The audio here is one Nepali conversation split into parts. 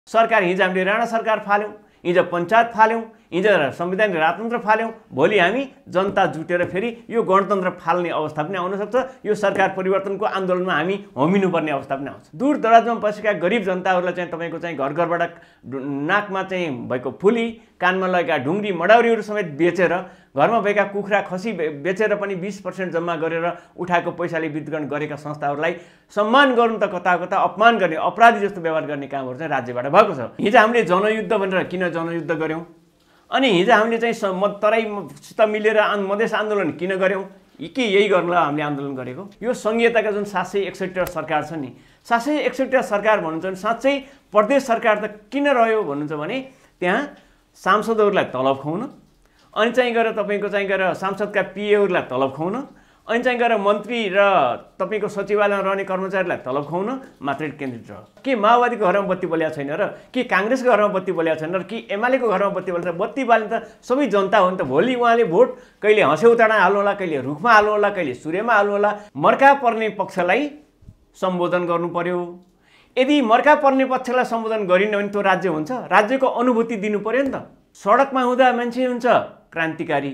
सरकार हिजो हामीले राणा सरकार फाल्यौँ, हिजो पञ्चायत फाल्यौँ, हिजो संवैधानिक राजतन्त्र फाल्यौँ, भोलि हामी जनता जुटेर फेरि यो गणतन्त्र फाल्ने अवस्था पनि आउन सक्छ। यो सरकार परिवर्तनको आन्दोलनमा हामी होमिनुपर्ने अवस्था पनि आउँछ। दूर दराजमा बसेका गरिब जनताहरूलाई चाहिँ तपाईँको चाहिँ घर घरबाट नाकमा चाहिँ भएको फुली, कानमा लगेका ढुङ्ग्री मडौरीहरू समेत बेचेर, घरमा भएका कुखुरा खसी बेचेर पनि 20% जम्मा गरेर उठाएको पैसाले वितरण गरेका संस्थाहरूलाई सम्मान गर्नु त कता कता अपमान गर्ने, अपराधी जस्तो व्यवहार गर्ने कामहरू चाहिँ राज्यबाट भएको छ। हिजो हामीले जनयुद्ध भनेर किन जनयुद्ध गऱ्यौँ? अनि हिजो हामीले चाहिँ तराईसित मिलेर मधेस आन्दोलन किन गऱ्यौँ? कि यही गर्नलाई हामीले आन्दोलन गरेको? यो संघीयताका जुन 761 सरकार छ नि, 761 सरकार भन्नुहुन्छ भने साँच्चै प्रदेश सरकार त किन रह्यो भन्नुहुन्छ भने त्यहाँ सांसदहरूलाई तलब खुवाउन, अनि चाहिँ गएर तपाईँको चाहिँ गएर सांसदका पिएहरूलाई तलब खुवाउन, अनि चाहिँ गएर मन्त्री र तपाईँको सचिवालयमा रहने कर्मचारीलाई तलब खुवाउन मात्रै केन्द्रित रह्यो। के माओवादीको घरमा बत्ती बलेको छैन र? कि काङ्ग्रेसको घरमा बत्ती बलेको छैन र? कि एमालेको घरमा बत्ती बलेको छ? बत्ती बाल्ने त सबै जनता हो नि त। भोलि उहाँले भोट कहिले हँस्यौटाडा हाल्नुहोला, कहिले रुखमा हाल्नुहोला, कहिले सूर्यमा हाल्नुहोला। मर्का पर्ने पक्षलाई सम्बोधन गर्नु पर्यो। यदि मर्का पर्ने पक्षलाई सम्बोधन गरिन भने त्यो राज्य हुन्छ? राज्यको अनुभूति दिनु पर्यो नि त। सडकमा हुँदा मान्छे हुन्छ क्रान्तिकारी,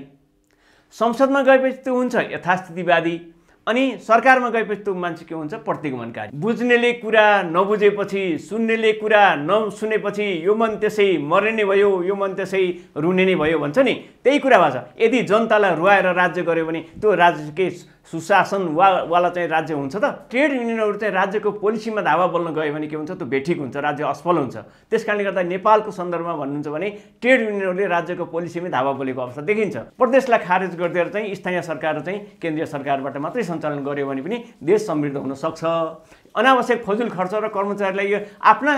संसदमा गएपछि त्यो हुन्छ यथास्थितिवादी, अनि सरकारमा गएपछि त्यो मान्छे के हुन्छ? प्रतिगमनकारी। बुझ्नेले कुरा नबुझेपछि, सुन्नेले कुरा नसुनेपछि यो मन त्यसै मर्ने नै भयो, यो मन त्यसै रुने नै भयो भन्छ नि, त्यही कुरा भएको छ। यदि जनतालाई रुवाएर राज्य गर्यो भने त्यो राज्यकै सुशासन वाला चाहिँ राज्य हुन्छ त? ट्रेड युनियनहरू चाहिँ राज्यको पोलिसीमा धावा बोल्न गयो भने के हुन्छ? त्यो बेठिक हुन्छ, राज्य असफल हुन्छ। त्यस कारणले गर्दा नेपालको सन्दर्भमा भन्नुहुन्छ भने ट्रेड युनियनहरूले राज्यको पोलिसीमै धावा बोलेको अवस्था देखिन्छ। प्रदेशलाई खारेज गरिदिएर चाहिँ स्थानीय सरकार चाहिँ केन्द्रीय सरकारबाट मात्रै सञ्चालन गर्यो भने पनि देश समृद्ध हुन सक्छ। अनावश्यक फजुल खर्च र कर्मचारीलाई यो आफ्ना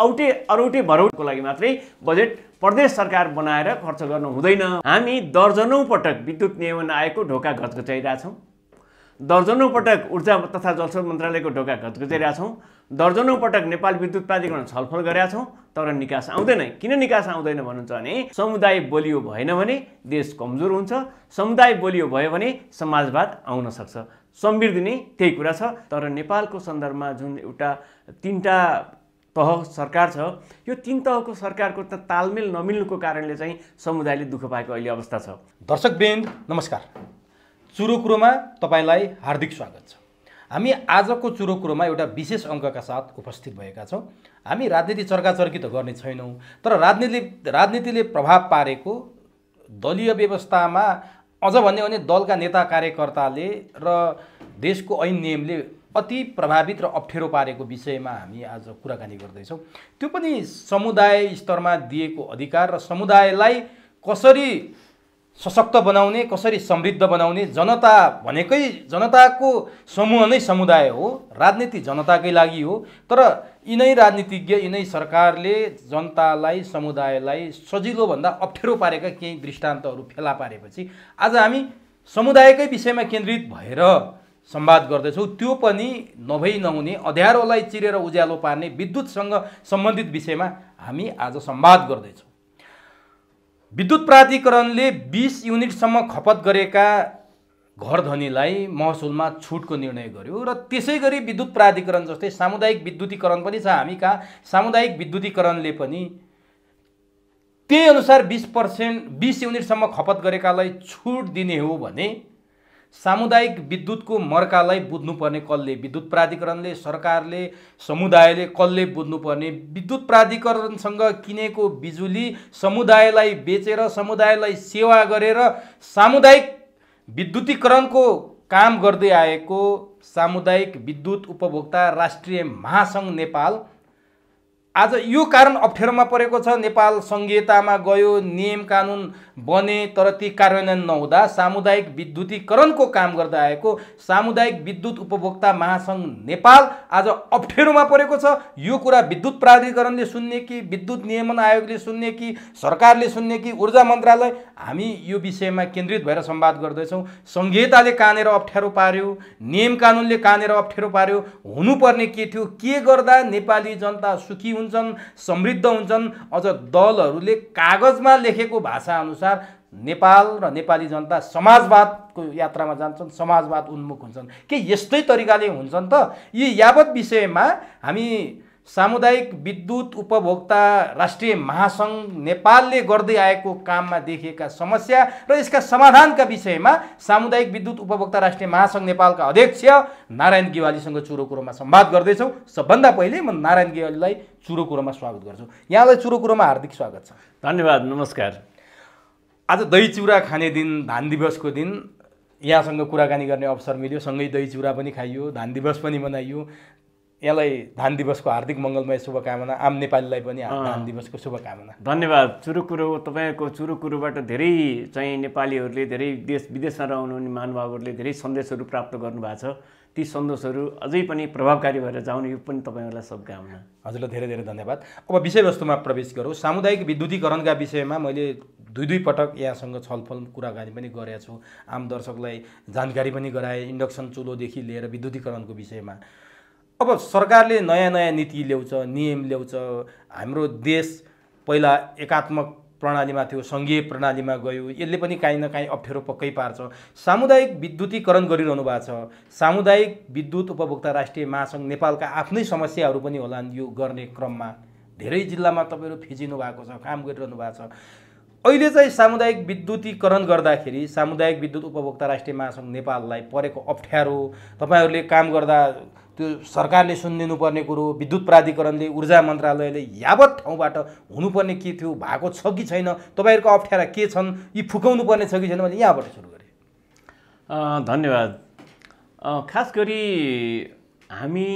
अरौटे भरौटको लागि मात्रै बजेट प्रदेश सरकार बनाएर खर्च गर्न हुँदैन। हामी दर्जनौं पटक विद्युत नियमन आयोगको ढोका घचघचाइरहेछौँ, दर्जनौं पटक ऊर्जा तथा जलस्रोत मन्त्रालयको ढोका घचघचाइरहेका छौँ, दर्जनौं पटक नेपाल विद्युत प्राधिकरण छलफल गरेका छौँ, तर निकास आउँदैन। किन निकास आउँदैन भन्नुहुन्छ भने समुदाय बलियो भएन भने देश कमजोर हुन्छ, समुदाय बलियो भयो भने समाजवाद आउन सक्छ। समृद्धि नै त्यही कुरा छ। तर नेपालको सन्दर्भमा जुन एउटा 3टा तह सरकार छ, यो 3 तहको सरकारको त तालमेल नमिल्नुको कारणले चाहिँ समुदायले दुःख पाएको अहिले अवस्था छ। दर्शकवृन्द नमस्कार, चुरो कुरोमा तपाईलाई हार्दिक स्वागत छ। हामी आजको चुरो कुरोमा एउटा विशेष अङ्कका साथ उपस्थित भएका छौँ। हामी राजनीति चर्काचर्की त गर्ने छैनौँ, तर राजनीतिले प्रभाव पारेको दलीय व्यवस्थामा अझ भन्यो भने दलका नेता कार्यकर्ताले र देशको ऐन नियमले अति प्रभावित र अप्ठ्यारो पारेको विषयमा हामी आज कुराकानी गर्दैछौँ। त्यो पनि समुदाय स्तरमा दिएको अधिकार र समुदायलाई कसरी सशक्त बनाउने, कसरी समृद्ध बनाउने। जनता भनेकै जनताको समूह नै समुदाय हो, राजनीति जनताकै लागि हो। तर यिनै राजनीतिज्ञ, यिनै सरकारले जनतालाई, समुदायलाई सजिलो भन्दा अप्ठ्यारो पारेका केही दृष्टान्तहरू फेला पारेपछि आज हामी समुदायकै विषयमा केन्द्रित भएर संवाद गर्दैछौँ। त्यो पनि नभई नहुने, अँध्यारोलाई चिरेर उज्यालो पार्ने विद्युतसँग सम्बन्धित विषयमा हामी आज संवाद गर्दैछौँ। विद्युत प्राधिकरणले 20 युनिटसम्म खपत गरेका घर धनीलाई महसुलमा छुटको निर्णय गर्यो र त्यसै गरी विद्युत प्राधिकरण जस्तै सामुदायिक विद्युतीकरण पनि छ हामी कहाँ। सामुदायिक विद्युतीकरणले पनि त्यही अनुसार 20 युनिटसम्म खपत गरेकालाई छुट दिने हो भने सामुदायिक विद्युतको मर्कालाई बुझ्नुपर्ने कसले? विद्युत प्राधिकरणले, सरकारले, समुदायले कसले बुझ्नुपर्ने? विद्युत प्राधिकरणसँग किनेको बिजुली समुदायलाई बेचेर, समुदायलाई सेवा गरेर सामुदायिक विद्युतीकरणको काम गर्दै आएको सामुदायिक विद्युत उपभोक्ता राष्ट्रिय महासङ्घ नेपाल आज यो कारण अप्ठ्यारोमा परेको छ। नेपाल संघीयतामा गयो, नियम कानुन बने, तर ती कार्यान्वयन नहुँदा सामुदायिक विद्युतीकरणको काम गर्दै आएको सामुदायिक विद्युत उपभोक्ता महासङ्घ नेपाल आज अप्ठ्यारोमा परेको छ। यो कुरा विद्युत प्राधिकरणले सुन्ने कि विद्युत नियमन आयोगले सुन्ने कि सरकारले सुन्ने कि ऊर्जा मन्त्रालय? हामी यो विषयमा केन्द्रित भएर संवाद गर्दैछौँ। संघीयताले कानेर अप्ठ्यारो पार्यो, नियम कानुनले कानेर अप्ठ्यारो पार्यो। हुनुपर्ने के थियो? के गर्दा नेपाली जनता सुखी हुन्छन्, समृद्ध हुन्छन्? अझ दलहरूले कागजमा लेखेको भाषा अनुसार नेपाल र नेपाली जनता समाजवादको यात्रामा जान्छन्, समाजवाद उन्मुख हुन्छन्। के यस्तै तरिकाले हुन्छन् त? यी यावत विषयमा हामी सामुदायिक विद्युत उपभोक्ता राष्ट्रिय महासङ्घ नेपालले गर्दै आएको काममा देखिएका समस्या र यसका समाधानका विषयमा सामुदायिक विद्युत उपभोक्ता राष्ट्रिय महासङ्घ नेपालका अध्यक्ष नारायण गेवालीसँग चुरो कुरोमा संवाद गर्दैछौँ। सबभन्दा पहिले म नारायण गेवालीलाई चुरो कुरोमा स्वागत गर्छु। यहाँलाई चुरो कुरोमा हार्दिक स्वागत छ। धन्यवाद, नमस्कार। आज दही चिउरा खाने दिन, धान दिवसको दिन यहाँसँग कुराकानी गर्ने अवसर मिल्यो। सँगै दही चिउरा पनि खाइयो, धान दिवस पनि मनाइयो। यहाँलाई धान दिवसको हार्दिक मङ्गलमय शुभकामना, आम नेपालीलाई पनि धान दिवसको शुभकामना। धन्यवाद। चुरो कुरो, तपाईँको चुरो कुरोबाट धेरै चाहिँ नेपालीहरूले, धेरै देश विदेशमा रहनुहुने महानुभावहरूले धेरै सन्देशहरू प्राप्त गर्नुभएको छ। ती सन्देशहरू अझै पनि प्रभावकारी भएर जाउन्, यो पनि तपाईँहरूलाई शुभकामना। हजुरलाई धेरै धेरै धन्यवाद। अब विषयवस्तुमा प्रवेश गरौँ। सामुदायिक विद्युतीकरणका विषयमा मैले दुई पटक यहाँसँग छलफल कुराकानी पनि गरेको छु। आम दर्शकलाई जानकारी पनि गराएँ इन्डक्सन चुलोदेखि लिएर विद्युतीकरणको विषयमा। अब सरकारले नयाँ नयाँ नीति ल्याउँछ, नियम ल्याउँछ। हाम्रो देश पहिला एकात्मक प्रणालीमा थियो, सङ्घीय प्रणालीमा गयो। यसले पनि काहीँ न काहीँ अप्ठ्यारो पक्कै पार्छ। सामुदायिक विद्युतीकरण गरिरहनु भएको छ। सामुदायिक विद्युत उपभोक्ता राष्ट्रिय महासङ्घ नेपालका आफ्नै समस्याहरू पनि होलान्। यो गर्ने क्रममा धेरै जिल्लामा तपाईँहरू फिजिनु भएको छ, काम गरिरहनु भएको छ। अहिले चाहिँ सामुदायिक विद्युतीकरण गर्दाखेरि सामुदायिक विद्युत उपभोक्ता राष्ट्रिय महासङ्घ नेपाललाई परेको अप्ठ्यारो, तपाईँहरूले काम गर्दा त्यो सरकारले सुनिदिनुपर्ने कुरो, विद्युत प्राधिकरणले, ऊर्जा मन्त्रालयले यावत ठाउँबाट हुनुपर्ने के थियो, भएको छ कि छैन, तपाईँहरूको अप्ठ्यारा के छन्, यी फुकाउनु पर्ने छ कि छैन, मैले यहाँबाट सुरु गरेँ। धन्यवाद। खास गरी हामी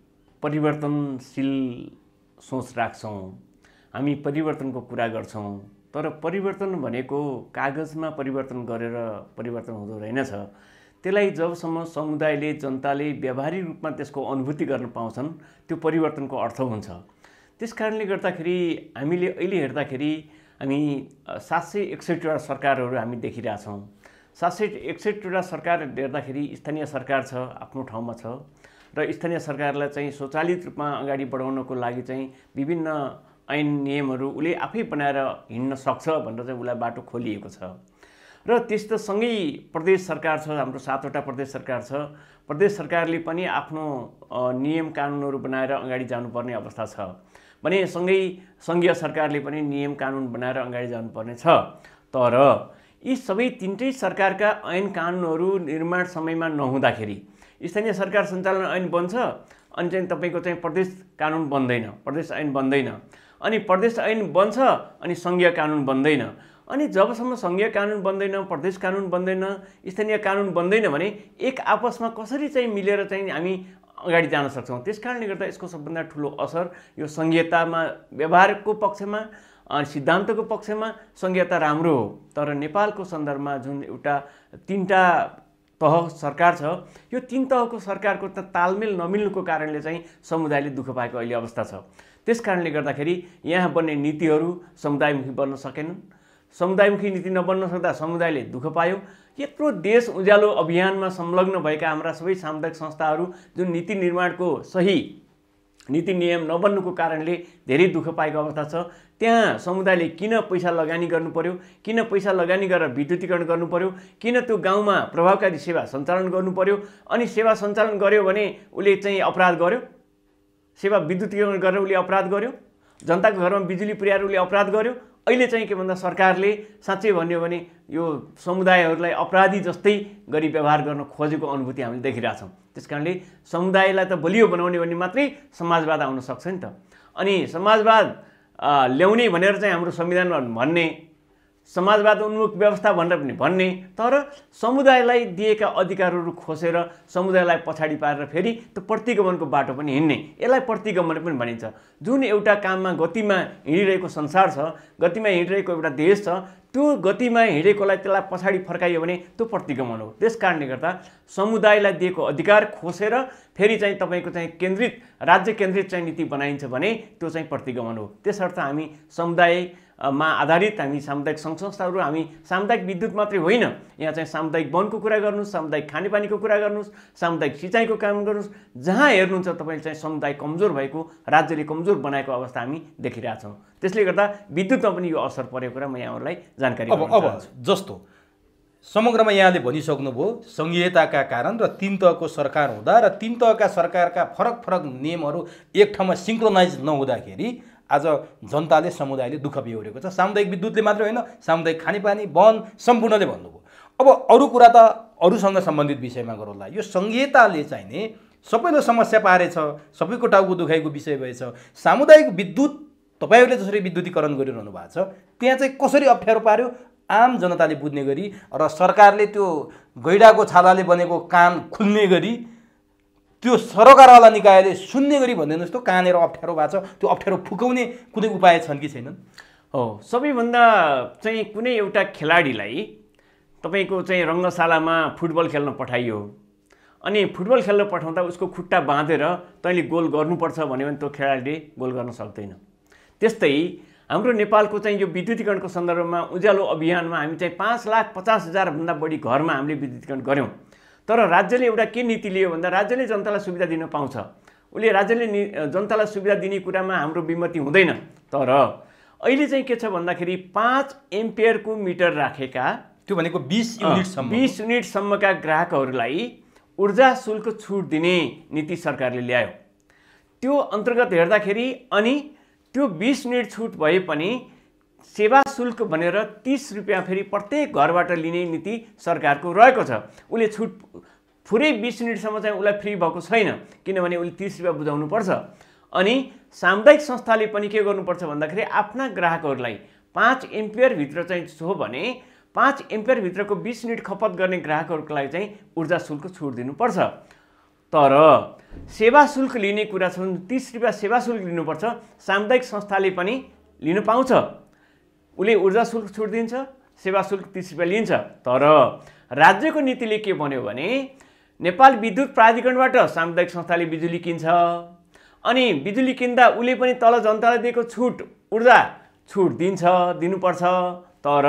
परिवर्तनशील सोच राख्छौँ, हामी परिवर्तनको कुरा गर्छौँ। तर परिवर्तन भनेको कागजमा परिवर्तन गरेर परिवर्तन हुँदो रहेनछ। त्यसलाई जबसम्म समुदायले, जनताले व्यावहारिक रूपमा त्यसको अनुभूति गर्न पाउँछन्, त्यो परिवर्तनको अर्थ हुन्छ। त्यस कारणले गर्दाखेरि हामीले अहिले हेर्दाखेरि हामी 761वटा सरकारहरू हामी देखिरहेछौँ। 761वटा सरकार हेर्दाखेरि स्थानीय सरकार छ, आफ्नो ठाउँमा छ, र स्थानीय सरकारलाई चाहिँ स्वचालित रूपमा अगाडि बढाउनको लागि चाहिँ विभिन्न ऐन नियमहरू उसले आफै बनाएर हिँड्न सक्छ भनेर चाहिँ उसलाई बाटो खोलिएको छ। र त्यस्तो सँगै प्रदेश सरकार छ, हाम्रो 7वटा प्रदेश सरकार छ। प्रदेश सरकारले पनि आफ्नो नियम कानुनहरू बनाएर अगाडि जानुपर्ने अवस्था छ भने सँगै सङ्घीय सरकारले पनि नियम कानुन बनाएर अगाडि जानुपर्ने छ। तर यी सबै तिनटै सरकारका ऐन कानुनहरू निर्माण समयमा नहुँदाखेरि स्थानीय सरकार सञ्चालन ऐन बन्छ, अनि चाहिँ तपाईँको चाहिँ प्रदेश कानुन बन्दैन, प्रदेश ऐन बन्दैन, अनि प्रदेश ऐन बन्छ अनि सङ्घीय कानुन बन्दैन। अनि जबसम्म सङ्घीय कानुन बन्दैन, प्रदेश कानुन बन्दैन, स्थानीय कानुन बन्दैन भने एक आपसमा कसरी चाहिँ मिलेर चाहिँ हामी अगाडि जान सक्छौँ। त्यस कारणले गर्दा यसको सबभन्दा ठुलो असर यो सङ्घीयतामा, व्यवहारको पक्षमा, सिद्धान्तको पक्षमा सङ्घीयता राम्रो हो। तर नेपालको सन्दर्भमा जुन एउटा 3टा तह सरकार छ, यो 3 तहको सरकारको तालमेल नमिल्नुको कारणले चाहिँ समुदायले दुःख पाएको अहिले अवस्था छ। त्यस कारणले गर्दाखेरि यहाँ बन्ने नीतिहरू समुदायमुखी बन्न सकेनन्। समुदायमुखी नीति नबन्न सक्दा समुदायले दुःख पायो। यत्रो देश उज्यालो अभियानमा संलग्न भएका हाम्रा सबै सामुदायिक संस्थाहरू जुन नीति निर्माणको सही नीति नियम नबन्नुको कारणले धेरै दुःख पाएको अवस्था छ। त्यहाँ समुदायले किन पैसा लगानी गर्नु पर्यो, किन पैसा लगानी गरेर विद्युतीकरण गर्नु पर्यो, किन त्यो गाउँमा प्रभावकारी सेवा सञ्चालन गर्नु पर्यो, अनि सेवा सञ्चालन गर्यो भने उसले चाहिँ अपराध गर्यो, सेवा विद्युतीकरण गरेर उसले अपराध गर्यो, जनताको घरमा बिजुली पुर्याएर उसले अपराध गर्यो। अहिले चाहिँ के भन्दा सरकारले साँच्चै भन्यो भने यो समुदायहरूलाई अपराधी जस्तै गरी व्यवहार गर्न खोजेको अनुभूति हामीले देखिरहेछौँ। त्यस कारणले समुदायलाई त बलियो बनाउने भन्ने मात्रै समाजवाद आउन सक्छ नि त। अनि समाजवाद ल्याउने भनेर चाहिँ हाम्रो संविधानमा भन्ने, समाजवाद उन्मुख व्यवस्था भनेर पनि भन्ने, तर समुदायलाई दिएका अधिकारहरू खोसेर समुदायलाई पछाडि पारेर फेरि त्यो प्रतिगमनको बाटो पनि हिँड्ने, यसलाई प्रतिगमन पनि भनिन्छ। जुन एउटा काममा गतिमा हिँडिरहेको संसार छ, गतिमा हिँडिरहेको एउटा देश छ, त्यो गतिमा हिँडेकोलाई त्यसलाई पछाडि फर्काइयो भने त्यो प्रतिगमन हो। त्यस कारणले गर्दा समुदायलाई दिएको अधिकार खोसेर फेरि चाहिँ तपाईँको चाहिँ केन्द्रित, राज्य केन्द्रित चाहिँ नीति बनाइन्छ भने त्यो चाहिँ प्रतिगमन हो। त्यसर्थ हामी समुदायमा आधारित हामी सामुदायिक सङ्घ संस्थाहरू, हामी सामुदायिक विद्युत मात्रै होइन, यहाँ चाहिँ सामुदायिक वनको कुरा गर्नुहोस्, सामुदायिक खानेपानीको कुरा गर्नुहोस्, सामुदायिक सिँचाइको काम गर्नुहोस्, जहाँ हेर्नुहुन्छ तपाईँले चाहिँ समुदाय कमजोर भएको, राज्यले कमजोर बनाएको अवस्था हामी देखिरहेछौँ। त्यसले गर्दा विद्युतमा पनि यो असर परेको कुरा म यहाँहरूलाई जानकारी अब जस्तो समग्रमा यहाँले भनिसक्नुभयो सङ्घीयताका कारण र 3 तहको सरकार हुँदा र 3 तहका सरकारका फरक फरक नियमहरू एक ठाउँमा सिङ्क्रोनाइज नहुँदाखेरि आज जनताले समुदायले दुःख बिहोरेको छ। सामुदायिक विद्युतले मात्रै होइन, सामुदायिक खानेपानी वन सम्पूर्णले भन्नुभयो। अब अरू कुरा त अरूसँग सम्बन्धित विषयमा गरौँला। यो सङ्घीयताले चाहिँ नि सबैलाई समस्या पारेछ, सबैको टाउको दुखाइको विषय भएछ। सामुदायिक विद्युत तपाईँहरूले जसरी विद्युतीकरण गरिरहनु भएको छ त्यहाँ चाहिँ कसरी अप्ठ्यारो पार्यो आम जनताले बुझ्ने गरी र सरकारले त्यो गैडाको छालाले बनेको कान खुल्ने गरी त्यो सरकारवाला निकायले सुन्ने गरी भनिदिनुहोस् त कहाँनिर अप्ठ्यारो भएको छ, त्यो अप्ठ्यारो फुकाउने कुनै उपाय छन् कि छैनन्? हो, सबैभन्दा चाहिँ कुनै एउटा खेलाडीलाई तपाईँको चाहिँ रङ्गशालामा फुटबल खेल्न पठाइयो अनि फुटबल खेल्न पठाउँदा उसको खुट्टा बाँधेर तैँले गोल गर्नुपर्छ भन्यो भने त्यो खेलाडीले गोल गर्न सक्दैन। त्यस्तै हाम्रो नेपालको चाहिँ यो विद्युतीकरणको सन्दर्भमा उज्यालो अभियानमा हामी चाहिँ 5,50,000 भन्दा बढी घरमा हामीले विद्युतीकरण गऱ्यौँ। तर राज्यले एउटा के नीति लियो भन्दा राज्यले जनतालाई सुविधा दिन पाउँछ, उसले राज्यले जनतालाई सुविधा दिने कुरामा हाम्रो विमति हुँदैन। तर अहिले चाहिँ के छ भन्दाखेरि 5 एम्पियरको मिटर राखेका त्यो भनेको 20 युनिटसम्मका ग्राहकहरूलाई ऊर्जा शुल्क छुट दिने नीति सरकारले ल्यायो। त्यो अन्तर्गत हेर्दाखेरि अनि त्यो 20 युनिट छुट भए पनि सेवा शुल्क भनेर 30 रुपियाँ फेरि प्रत्येक घरबाट लिने नीति सरकारको रहेको छ। उसले छुट पुरै 20 युनिटसम्म चाहिँ उसलाई फ्री भएको छैन, किनभने उसले 30 रुपियाँ बुझाउनुपर्छ। अनि सामुदायिक संस्थाले पनि के गर्नुपर्छ भन्दाखेरि आफ्ना ग्राहकहरूलाई 5 एम्पियरभित्र चाहिँ हो भने 5 एम्पियरभित्रको 20 युनिट खपत गर्ने ग्राहकहरूको लागि चाहिँ ऊर्जा शुल्क छुट दिनुपर्छ। तर सेवा शुल्क लिने कुरा छ, 30 रुपियाँ सेवा शुल्क लिनुपर्छ। सामुदायिक संस्थाले पनि लिन पाउँछ, उसले ऊर्जा शुल्क छुट दिन्छ, सेवा शुल्क 30 रुपियाँ लिन्छ। तर राज्यको नीतिले के भन्यो भने नेपाल विद्युत प्राधिकरणबाट सामुदायिक संस्थाले बिजुली किन्छ अनि बिजुली किन्दा उसले पनि तल जनतालाई दिएको छुट ऊर्जा छुट दिनुपर्छ। तर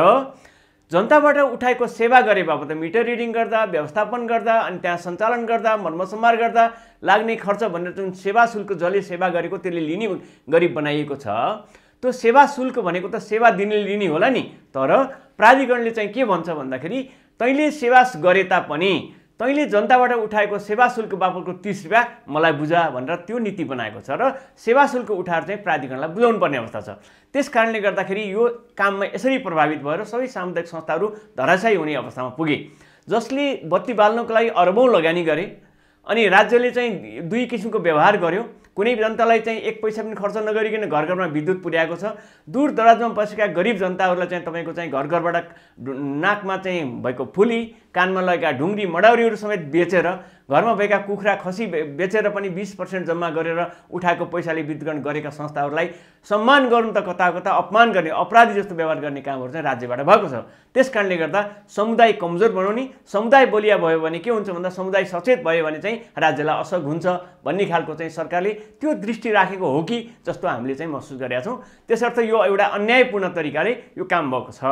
जनताबाट उठाएको सेवा गरे बापत मिटर रिडिङ गर्दा, व्यवस्थापन गर्दा अनि त्यहाँ सञ्चालन गर्दा, मर्मसम्हार गर्दा लाग्ने खर्च भनेर जुन सेवा शुल्क जसले सेवा गरेको त्यसले लिने गरी बनाइएको छ, त्यो सेवा शुल्क भनेको त सेवा दिने लिने होला नि। तर प्राधिकरणले चाहिँ के भन्छ भन्दाखेरि तैँले सेवा गरे तापनि तैँले जनताबाट उठाएको सेवा शुल्क बापतको 30 रुपियाँ मलाई बुझा भनेर त्यो नीति बनाएको छ र सेवा शुल्क उठाएर चाहिँ प्राधिकरणलाई बुझाउनु पर्ने अवस्था छ। त्यस कारणले गर्दाखेरि यो काममा यसरी प्रभावित भएर सबै सामुदायिक संस्थाहरू धराशायी हुने अवस्थामा पुगे, जसले बत्ती बाल्नको लागि अरबौँ लगानी गरे अनि राज्यले चाहिँ दुई किसिमको व्यवहार गर्यो। कुनै जनतालाई चाहिँ 1 पैसा पनि खर्च नगरिकन घर घरमा विद्युत पुर्याएको छ। दूर दराजमा बसेका गरिब जनताहरूलाई चाहिँ तपाईँको चाहिँ घर घरबाट नाकमा चाहिँ भएको फुली, कानमा लगेका ढुङ्ग्री मडौरीहरू समेत बेचेर, घरमा भएका कुखुरा खसी बेचेर पनि 20% जम्मा गरेर उठाएको पैसाले विद्युतीकरण गरेका संस्थाहरूलाई सम्मान गर्नु त कता कता अपमान गर्ने, अपराधी जस्तो व्यवहार गर्ने कामहरू चाहिँ राज्यबाट भएको छ। त्यस कारणले गर्दा समुदाय कमजोर बनाउने, समुदाय बलिया भयो भने के हुन्छ भन्दा समुदाय सचेत भयो भने चाहिँ राज्यलाई असर हुन्छ भन्ने खालको चाहिँ सरकारले त्यो दृष्टि राखेको हो कि जस्तो हामीले चाहिँ महसुस गरेका छौँ। त्यसर्थ यो एउटा अन्यायपूर्ण तरिकाले यो काम भएको छ।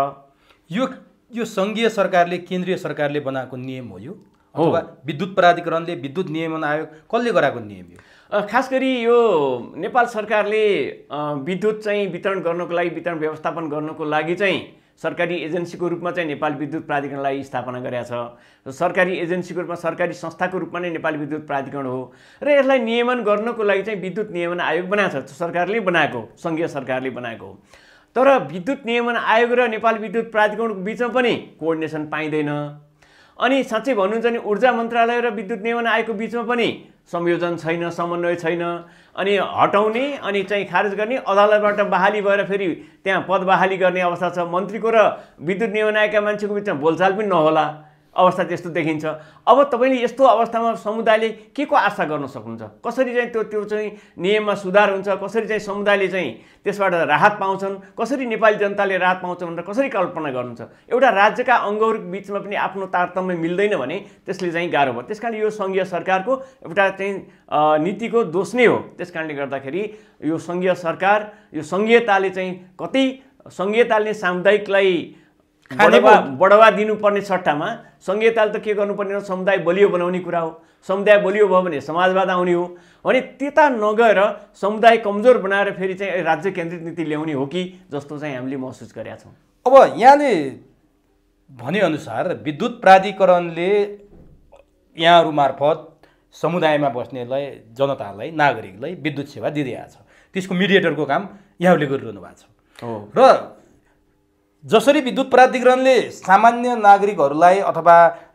यो सङ्घीय सरकारले, केन्द्रीय सरकारले बनाएको नियम हो यो अथवा विद्युत प्राधिकरणले, विद्युत नियमन आयोग कसले गराएको नियम यो? खास गरी यो नेपाल सरकारले विद्युत चाहिँ वितरण गर्नको लागि, वितरण व्यवस्थापन गर्नको लागि चाहिँ सरकारी एजेन्सीको रूपमा चाहिँ नेपाल विद्युत प्राधिकरणलाई स्थापना गरेका छ। सरकारी एजेन्सीको रूपमा, सरकारी संस्थाको रूपमा नै नेपाल विद्युत प्राधिकरण हो र यसलाई नियमन गर्नको लागि चाहिँ विद्युत नियमन आयोग बनाएको छ, सरकारले बनाएको, सङ्घीय सरकारले बनाएको हो। तर विद्युत नियमन आयोग र नेपाल विद्युत प्राधिकरणको बिचमा पनि कोअर्डिनेसन पाइँदैन। अनि साँच्चै भन्नुहुन्छ भने ऊर्जा मन्त्रालय र विद्युत नियमन आयोगको बिचमा पनि संयोजन छैन, समन्वय छैन। अनि हटाउने अनि चाहिँ खारेज गर्ने, अदालतबाट बहाली भएर फेरि त्यहाँ पद बहाली गर्ने अवस्था छ। मन्त्रीको र विद्युत नियमन आयोगका मान्छेको बिचमा बोलचाल पनि नहोला अवस्था त्यस्तो देखिन्छ। अब तपाईँले यस्तो अवस्थामा समुदायले के को आशा गर्न सक्नुहुन्छ? कसरी चाहिँ त्यो चाहिँ नियममा सुधार हुन्छ? कसरी चाहिँ समुदायले चाहिँ त्यसबाट राहत पाउँछन्? कसरी नेपाली जनताले राहत पाउँछ भनेर कसरी कल्पना गर्नुहुन्छ? एउटा राज्यका अङ्गहरूको बिचमा पनि आफ्नो तारतम्य मिल्दैन भने त्यसले चाहिँ गाह्रो भयो। त्यस कारण यो सङ्घीय सरकारको एउटा चाहिँ नीतिको दोष नै हो। त्यस कारणले गर्दाखेरि यो सङ्घीय सरकार, यो सङ्घीयताले चाहिँ कतै सङ्घीयताले सामुदायिकलाई बढावा दिनुपर्ने सट्टामा सङ्घीयताले त के गर्नुपर्ने हो, समुदाय बलियो बनाउने कुरा हो। समुदाय बलियो भयो भने समाजवाद आउने हो भने त्यता नगएर समुदाय कमजोर बनाएर फेरि चाहिँ राज्य केन्द्रित नीति ल्याउने हो कि जस्तो चाहिँ हामीले महसुस गरेका छौँ। अब यहाँले भनेअनुसार विद्युत प्राधिकरणले यहाँहरू मार्फत समुदायमा बस्नेलाई, जनतालाई, नागरिकलाई विद्युत सेवा दिइरहेको छ। त्यसको मिडिएटरको काम यहाँहरूले गरिरहनु भएको छ। र जसरी विद्युत प्राधिकरणले सामान्य नागरिकहरूलाई अथवा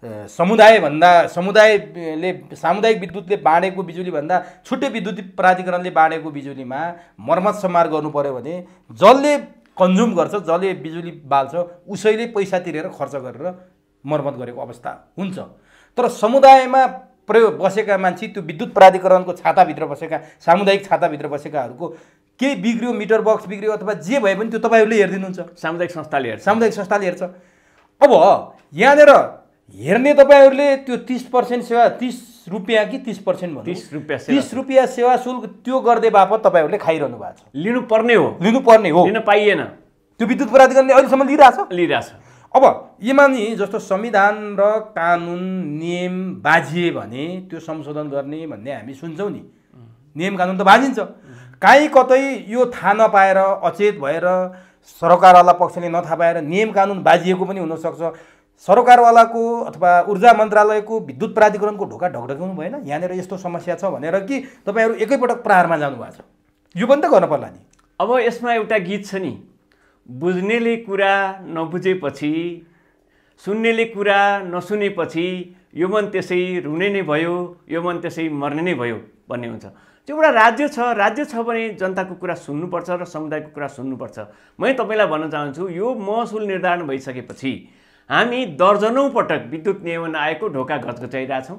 समुदायले सामुदायिक विद्युतले बाँडेको बिजुलीभन्दा छुट्टै विद्युत प्राधिकरणले बाँडेको बिजुलीमा मर्मत सम्हार गर्नु पर्यो भने जसले कन्ज्युम गर्छ, जसले बिजुली बाल्छ, उसैले पैसा तिरेर खर्च गरेर मर्मत गरेको अवस्था हुन्छ। तर समुदायमा बसेका मान्छे, त्यो विद्युत प्राधिकरणको छाताभित्र बसेका, सामुदायिक छाताभित्र बसेकाहरूको केही बिग्रियो, मिटर बक्स बिग्रियो अथवा जे भए पनि त्यो तपाईँहरूले हेरिदिनुहुन्छ, सामुदायिक संस्थाले हेर्छ। अब यहाँनिर हेर्ने तपाईँहरूले त्यो 30% सेवा, 30 रुपियाँ कि 30% भन्नु, 30 रुपियाँ सेवा शुल्क त्यो गर्दै बापत तपाईँहरूले खाइरहनु भएको छ। लिनुपर्ने हो, लिन पाइएन। त्यो विद्युत प्राधिकरणले अहिलेसम्म लिइरहेछ। अब यसमा नि जस्तो संविधान र कानुन नियम बाजिए भने त्यो संशोधन गर्ने भन्ने हामी सुन्छौँ नि। नियम कानुन त बाजिन्छ, काहीँ कतै यो थाहा नपाएर अचेत भएर सरकारवाला पक्षले नथाहा पाएर नियम कानुन बाजिएको पनि हुनसक्छ। सरकारवालाको अथवा ऊर्जा मन्त्रालयको विद्युत प्राधिकरणको ढोका ढकढकाउनु भएन, यहाँनिर यस्तो समस्या छ भनेर कि तपाईँहरू एकैपटक प्रहारमा जानुभएको छ। यो पनि त गर्न पर्ला नि। अब यसमा एउटा गीत छ नि, बुझ्नेले कुरा नबुझेपछि, सुन्नेले कुरा नसुनेपछि यो मन त्यसै रुने नै भयो, यो मन त्यसै मर्ने नै भयो भन्ने हुन्छ। त्यो एउटा राज्य छ भने जनताको कुरा सुन्नुपर्छ र समुदायको कुरा सुन्नुपर्छ। मैं तपाईँलाई भन्न चाहन्छु, यो महसुल निर्धारण भइसकेपछि हामी दर्जनौँ पटक विद्युत नियमन आयोगको ढोका घचघचाइरहेछौँ,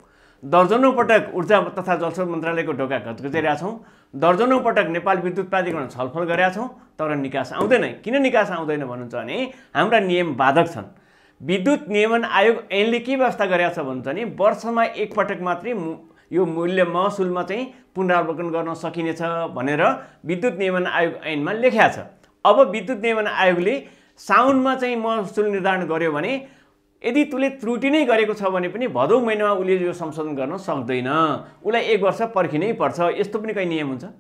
दर्जनौँ पटक ऊर्जा तथा जलस्रोत मन्त्रालयको ढोका घचघचाइरहेछौँ, दर्जनौँ पटक नेपाल विद्युत प्राधिकरण छलफल गरेका छौँ, तर निकास आउँदैन। किन निकास आउँदैन भन्नुहुन्छ भने हाम्रा नियम बाधक छन्। विद्युत नियमन आयोग ऐनले के व्यवस्था गरेका छ भन्छ भने वर्षमा एकपटक मात्रै यो मूल्य महसुलमा चाहिँ पुनरावलोकन गर्न सकिनेछ भनेर विद्युत नियमन आयोग ऐनमा लेख्या छ। अब विद्युत नियमन आयोगले साउनमा चाहिँ महसुल निर्धारण गर्यो भने यदि उसले त्रुटि नै गरेको छ भने पनि भदौ महिनामा उसले यो संशोधन गर्न सक्दैन, उसलाई 1 वर्ष पर्खिनै पर्छ। यस्तो पनि कहीँ नियम हुन्छ?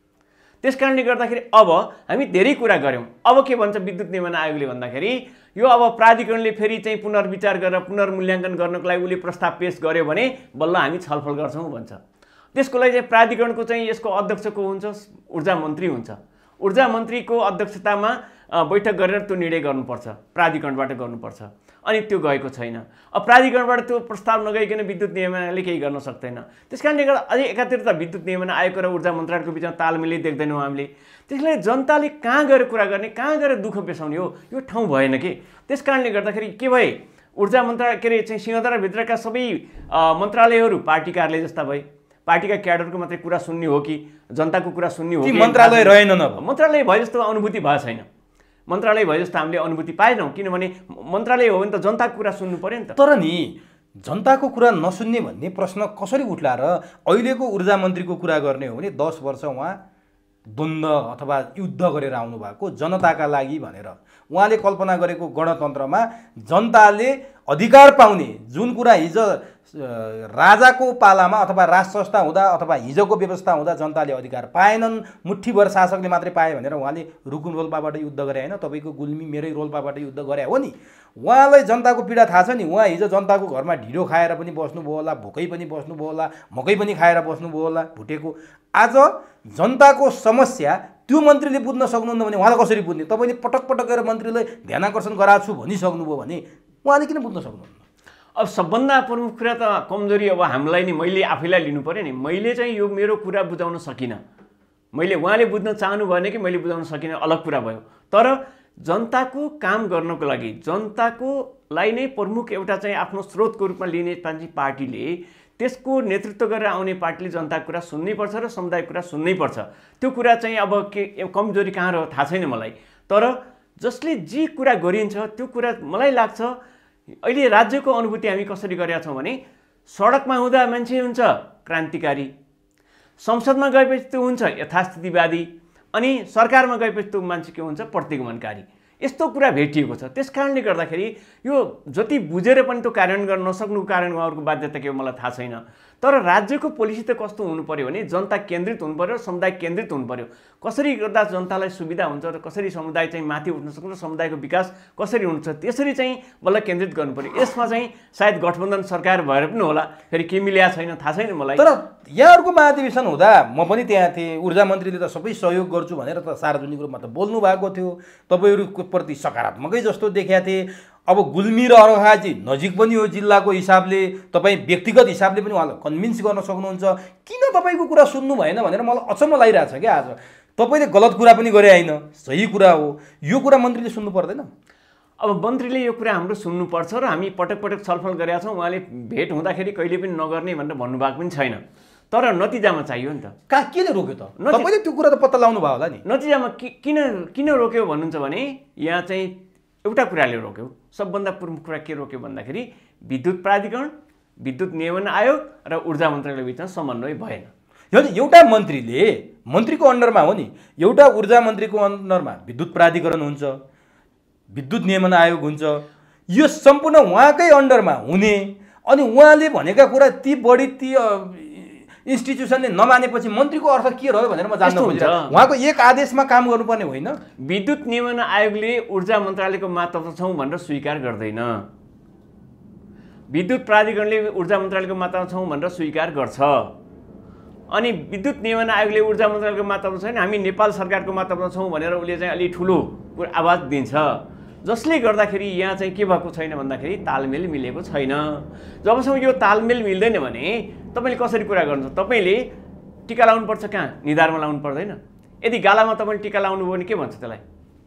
त्यस कारणले गर्दाखेरि अब हामी धेरै कुरा गऱ्यौँ। अब के भन्छ विद्युत नियमन आयोगले भन्दाखेरि यो अब प्राधिकरणले फेरि चाहिँ पुनर्विचार गरेर पुनर्मूल्याङ्कन गर्नको लागि उसले प्रस्ताव पेश गर्यो भने बल्ल हामी छलफल गर्छौँ भन्छ। त्यसको लागि चाहिँ प्राधिकरणको चाहिँ यसको अध्यक्ष को हुन्छ? ऊर्जा मन्त्री हुन्छ। ऊर्जा मन्त्रीको अध्यक्षतामा बैठक गरेर त्यो निर्णय गर्नुपर्छ, प्राधिकरणबाट गर्नुपर्छ। अनि त्यो गएको छैन। अब प्राधिकरणबाट त्यो प्रस्ताव नगइकन विद्युत नियमनले केही गर्न सक्दैन। त्यसकारणले गर्दा अझै एकातिर त विद्युत नियमन आयोग र ऊर्जा मन्त्रालयको बिचमा तालमेलै देख्दैनौँ हामीले। त्यसले जनताले कहाँ गएर कुरा गर्ने, कहाँ गएर दुःख बेसाउने हो, यो ठाउँ भएन कि। त्यसकारणले गर्दाखेरि के भए, ऊर्जा मन्त्रालय के अरे चाहिँ सिंहदरभित्रका सबै मन्त्रालयहरू पार्टी कार्यालय जस्ता भए। पार्टीका क्याडरको मात्रै कुरा सुन्ने हो कि जनताको कुरा सुन्ने हो कि? मन्त्रालय रहेन। मन्त्रालय भए जस्तो अनुभूति भएको छैन। मन्त्रालय भए जस्तो हामीले अनुभूति पाएनौँ, किनभने मन्त्रालय हो भने त जनताको कुरा सुन्नु पर्यो नि त। तर नि जनताको कुरा नसुन्ने भन्ने प्रश्न कसरी उठ्ला र? अहिलेको ऊर्जा मन्त्रीको कुरा गर्ने हो भने 10 वर्ष उहाँ द्वन्द्व अथवा युद्ध गरेर आउनु भएको जनताका लागि भनेर। उहाँले कल्पना गरेको गणतन्त्रमा जनताले अधिकार पाउने जुन कुरा हिजो राजाको पालामा अथवा राज संस्था हुँदा अथवा हिजोको व्यवस्था हुँदा जनताले अधिकार पाएनन्, मुठ्ठीभर शासकले मात्रै पाए भनेर उहाँले रुकुन रोल्पाबाट युद्ध गरे होइन, तपाईँको गुल्मी मेरै रोल्पाबाट युद्ध गरे हो नि। उहाँलाई जनताको पीडा थाहा छ नि। उहाँ हिजो जनताको घरमा ढिँडो खाएर पनि बस्नुभयो होला, भोकै पनि बस्नुभयो होला, मकै पनि खाएर बस्नुभयो होला भुटेको। आज जनताको समस्या त्यो मन्त्रीले बुझ्न सक्नुहुन्न भने उहाँलाई कसरी बुझ्ने? तपाईँले पटक पटक गएर मन्त्रीलाई ध्यानाकर्षण गराएको छु भनिसक्नुभयो भने उहाँले किन बुझ्न सक्नुहुन्न? अब सबभन्दा प्रमुख कुरा त कमजोरी अब हामीलाई नि, मैले आफैलाई लिनु पर्यो नि। मैले चाहिँ यो मेरो कुरा बुझाउन सकिनँ। मैले उहाँले बुझ्न चाहनु भएन कि मैले बुझाउन सकिनँ, अलग कुरा भयो। तर जनताको काम गर्नको लागि जनताकोलाई नै प्रमुख एउटा चाहिँ आफ्नो स्रोतको रूपमा लिने पार्टीले, त्यसको नेतृत्व गरेर आउने पार्टीले जनताको कुरा सुन्नैपर्छ र समुदायको कुरा सुन्नैपर्छ। त्यो कुरा चाहिँ अब के कमजोरी कहाँ रह्यो थाहा छैन मलाई। तर जसले जे कुरा गरिन्छ त्यो कुरा मलाई लाग्छ अहिले राज्यको अनुभूति हामी कसरी गरेका छौँ भने सडकमा हुँदा मान्छे हुन्छ क्रान्तिकारी, संसदमा गएपछि त्यो हुन्छ यथास्थितिवादी, अनि सरकारमा गएपछि त्यो मान्छे के हुन्छ प्रतिगमनकारी। यस्तो कुरा भेटिएको छ। त्यस कारणले गर्दाखेरि यो जति बुझेर पनि त्यो कार्यान्वयन गर्न नसक्नुको कारण उहाँहरूको बाध्यता के हो मलाई थाहा छैन। तर राज्यको पोलिसी त कस्तो हुनु पर्यो भने जनता केन्द्रित हुनु पर्यो, समुदाय केन्द्रित हुनु पर्यो। कसरी गर्दा जनतालाई सुविधा हुन्छ र कसरी समुदाय चाहिँ माथि उठ्न सक्छ र समुदायको विकास कसरी हुन्छ त्यसरी चाहिँ बल्ल केन्द्रित गर्नु पर्यो। यसमा चाहिँ सायद गठबन्धन सरकार भएर पनि होला, फेरि के मिल्या छैन थाहा छैन मलाई। तर यहाँहरूको महाधिवेशन हुँदा म पनि त्यहाँ थिएँ, ऊर्जा मन्त्रीले त सबै सहयोग गर्छु भनेर त सार्वजनिक रूपमा त बोल्नु भएको थियो, तपाईँहरूको प्रति सकारात्मकै जस्तो देखेका थिए। अब गुल्मी र अर्घाखाँची नजिक पनि हो जिल्लाको हिसाबले, तपाईँ व्यक्तिगत हिसाबले पनि उहाँलाई कन्भिन्स गर्न सक्नुहुन्छ, किन तपाईँको कुरा सुन्नु भएन भनेर मलाई अचम्म लागिरहेछ क्या। आज तपाईँले गलत कुरा पनि गरे होइन, सही कुरा हो, यो कुरा मन्त्रीले सुन्नु पर्दैन? अब मन्त्रीले यो कुरा हाम्रो सुन्नुपर्छ र हामी पटक पटक छलफल गरेका छौँ। उहाँले भेट हुँदाखेरि कहिले पनि नगर्ने भनेर भन्नुभएको पनि छैन, तर नतिजामा चाहियो नि त। केले रोक्यो त? तपाईँले त्यो कुरा त पत्ता लगाउनु भयो होला नि। नतिजामा किन रोक्यो भन्नुहुन्छ भने यहाँ चाहिँ एउटा कुराले रोक्यो, सबभन्दा प्रमुख कुरा के रोक्यो भन्दाखेरि विद्युत प्राधिकरण, विद्युत नियमन आयोग र ऊर्जा मन्त्रालय बिचमा समन्वय भएन। एउटा मन्त्रीको अन्डरमा हो नि, एउटा ऊर्जा मन्त्रीको अन्डरमा विद्युत प्राधिकरण हुन्छ, विद्युत नियमन आयोग हुन्छ, यो सम्पूर्ण उहाँकै अन्डरमा हुने, अनि उहाँले भनेका कुरा ती बढी ती इन्स्टिट्युसनले नमानेपछि मन्त्रीको अर्थ के रह्यो भनेर म जान्न खोजिरहेको। उहाँको एक आदेशमा काम गर्नुपर्ने होइन? विद्युत नियमन आयोगले ऊर्जा मन्त्रालयको मातहतमा छौँ भनेर स्वीकार गर्दैन, विद्युत प्राधिकरणले ऊर्जा मन्त्रालयको मातहतमा छौँ भनेर स्वीकार गर्छ। अनि विद्युत नियमन आयोगले ऊर्जा मन्त्रालयको मातहतमा छैन, हामी नेपाल सरकारको मातहतमा छौँ भनेर उसले चाहिँ अलि ठुलो आवाज दिन्छ, जसले गर्दाखेरि यहाँ चाहिँ के भएको छैन भन्दाखेरि तालमेल मिलेको छैन। जबसम्म यो तालमेल मिल्दैन भने तपाईँले कसरी कुरा गर्नुहुन्छ? तपाईँले टिका लाउनुपर्छ, कहाँ निधारमा लाउनु पर्दैन? यदि गालामा तपाईँले टिका लाउनु भयो भने के भन्छ त्यसलाई?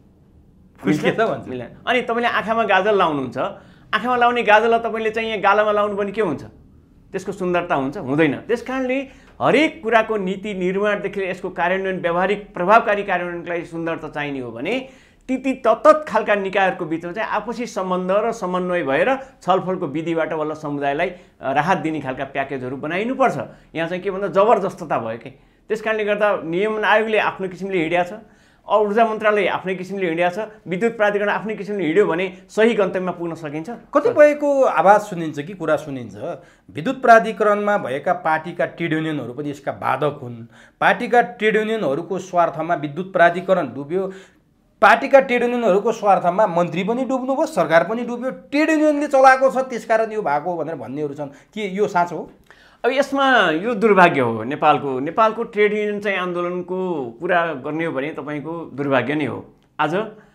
मिल्दैन। अनि तपाईँले आँखामा गाजल लाउनुहुन्छ, आँखामा लाउने गाजललाई तपाईँले चाहिँ यहाँ गालामा लाउनु भने के हुन्छ? त्यसको सुन्दरता हुन्छ? हुँदैन। त्यस कारणले हरेक कुराको नीति निर्माणदेखि यसको कार्यान्वयन, व्यावहारिक प्रभावकारी कार्यान्वयनको लागि सुन्दरता चाहिने हो भने ती तत्त खालका निकायहरूको बिचमा चाहिँ आपसी सम्बन्ध र समन्वय भएर छलफलको विधिबाट वल्ल समुदायलाई राहत दिने खालका प्याकेजहरू बनाइनुपर्छ। यहाँ चाहिँ के भन्दा जबरजस्तता भयो कि, त्यस कारणले गर्दा नियमन आयोगले आफ्नो किसिमले हिँडेको छ, ऊर्जा मन्त्रालय आफ्नै किसिमले हिँडेको छ, विद्युत प्राधिकरण आफ्नै किसिमले हिँड्यो भने सही गन्तव्यमा पुग्न सकिन्छ। कतिपयको आवाज सुनिन्छ कि कुरा सुनिन्छ, विद्युत प्राधिकरणमा भएका पार्टीका ट्रेड युनियनहरू पनि यसका बाधक हुन्, पार्टीका ट्रेड युनियनहरूको स्वार्थमा विद्युत प्राधिकरण डुब्यो, पार्टीका ट्रेड युनियनहरूको स्वार्थमा मन्त्री पनि डुब्नुभयो, सरकार पनि डुब्यो, ट्रेड युनियनले चलाएको छ त्यसकारण यो भएको भनेर भन्नेहरू छन्। के यो साँचो हो? अब यसमा यो दुर्भाग्य हो नेपालको ट्रेड युनियन चाहिँ आन्दोलनको कुरा गर्ने हो भने तपाईँको दुर्भाग्य नै हो। आज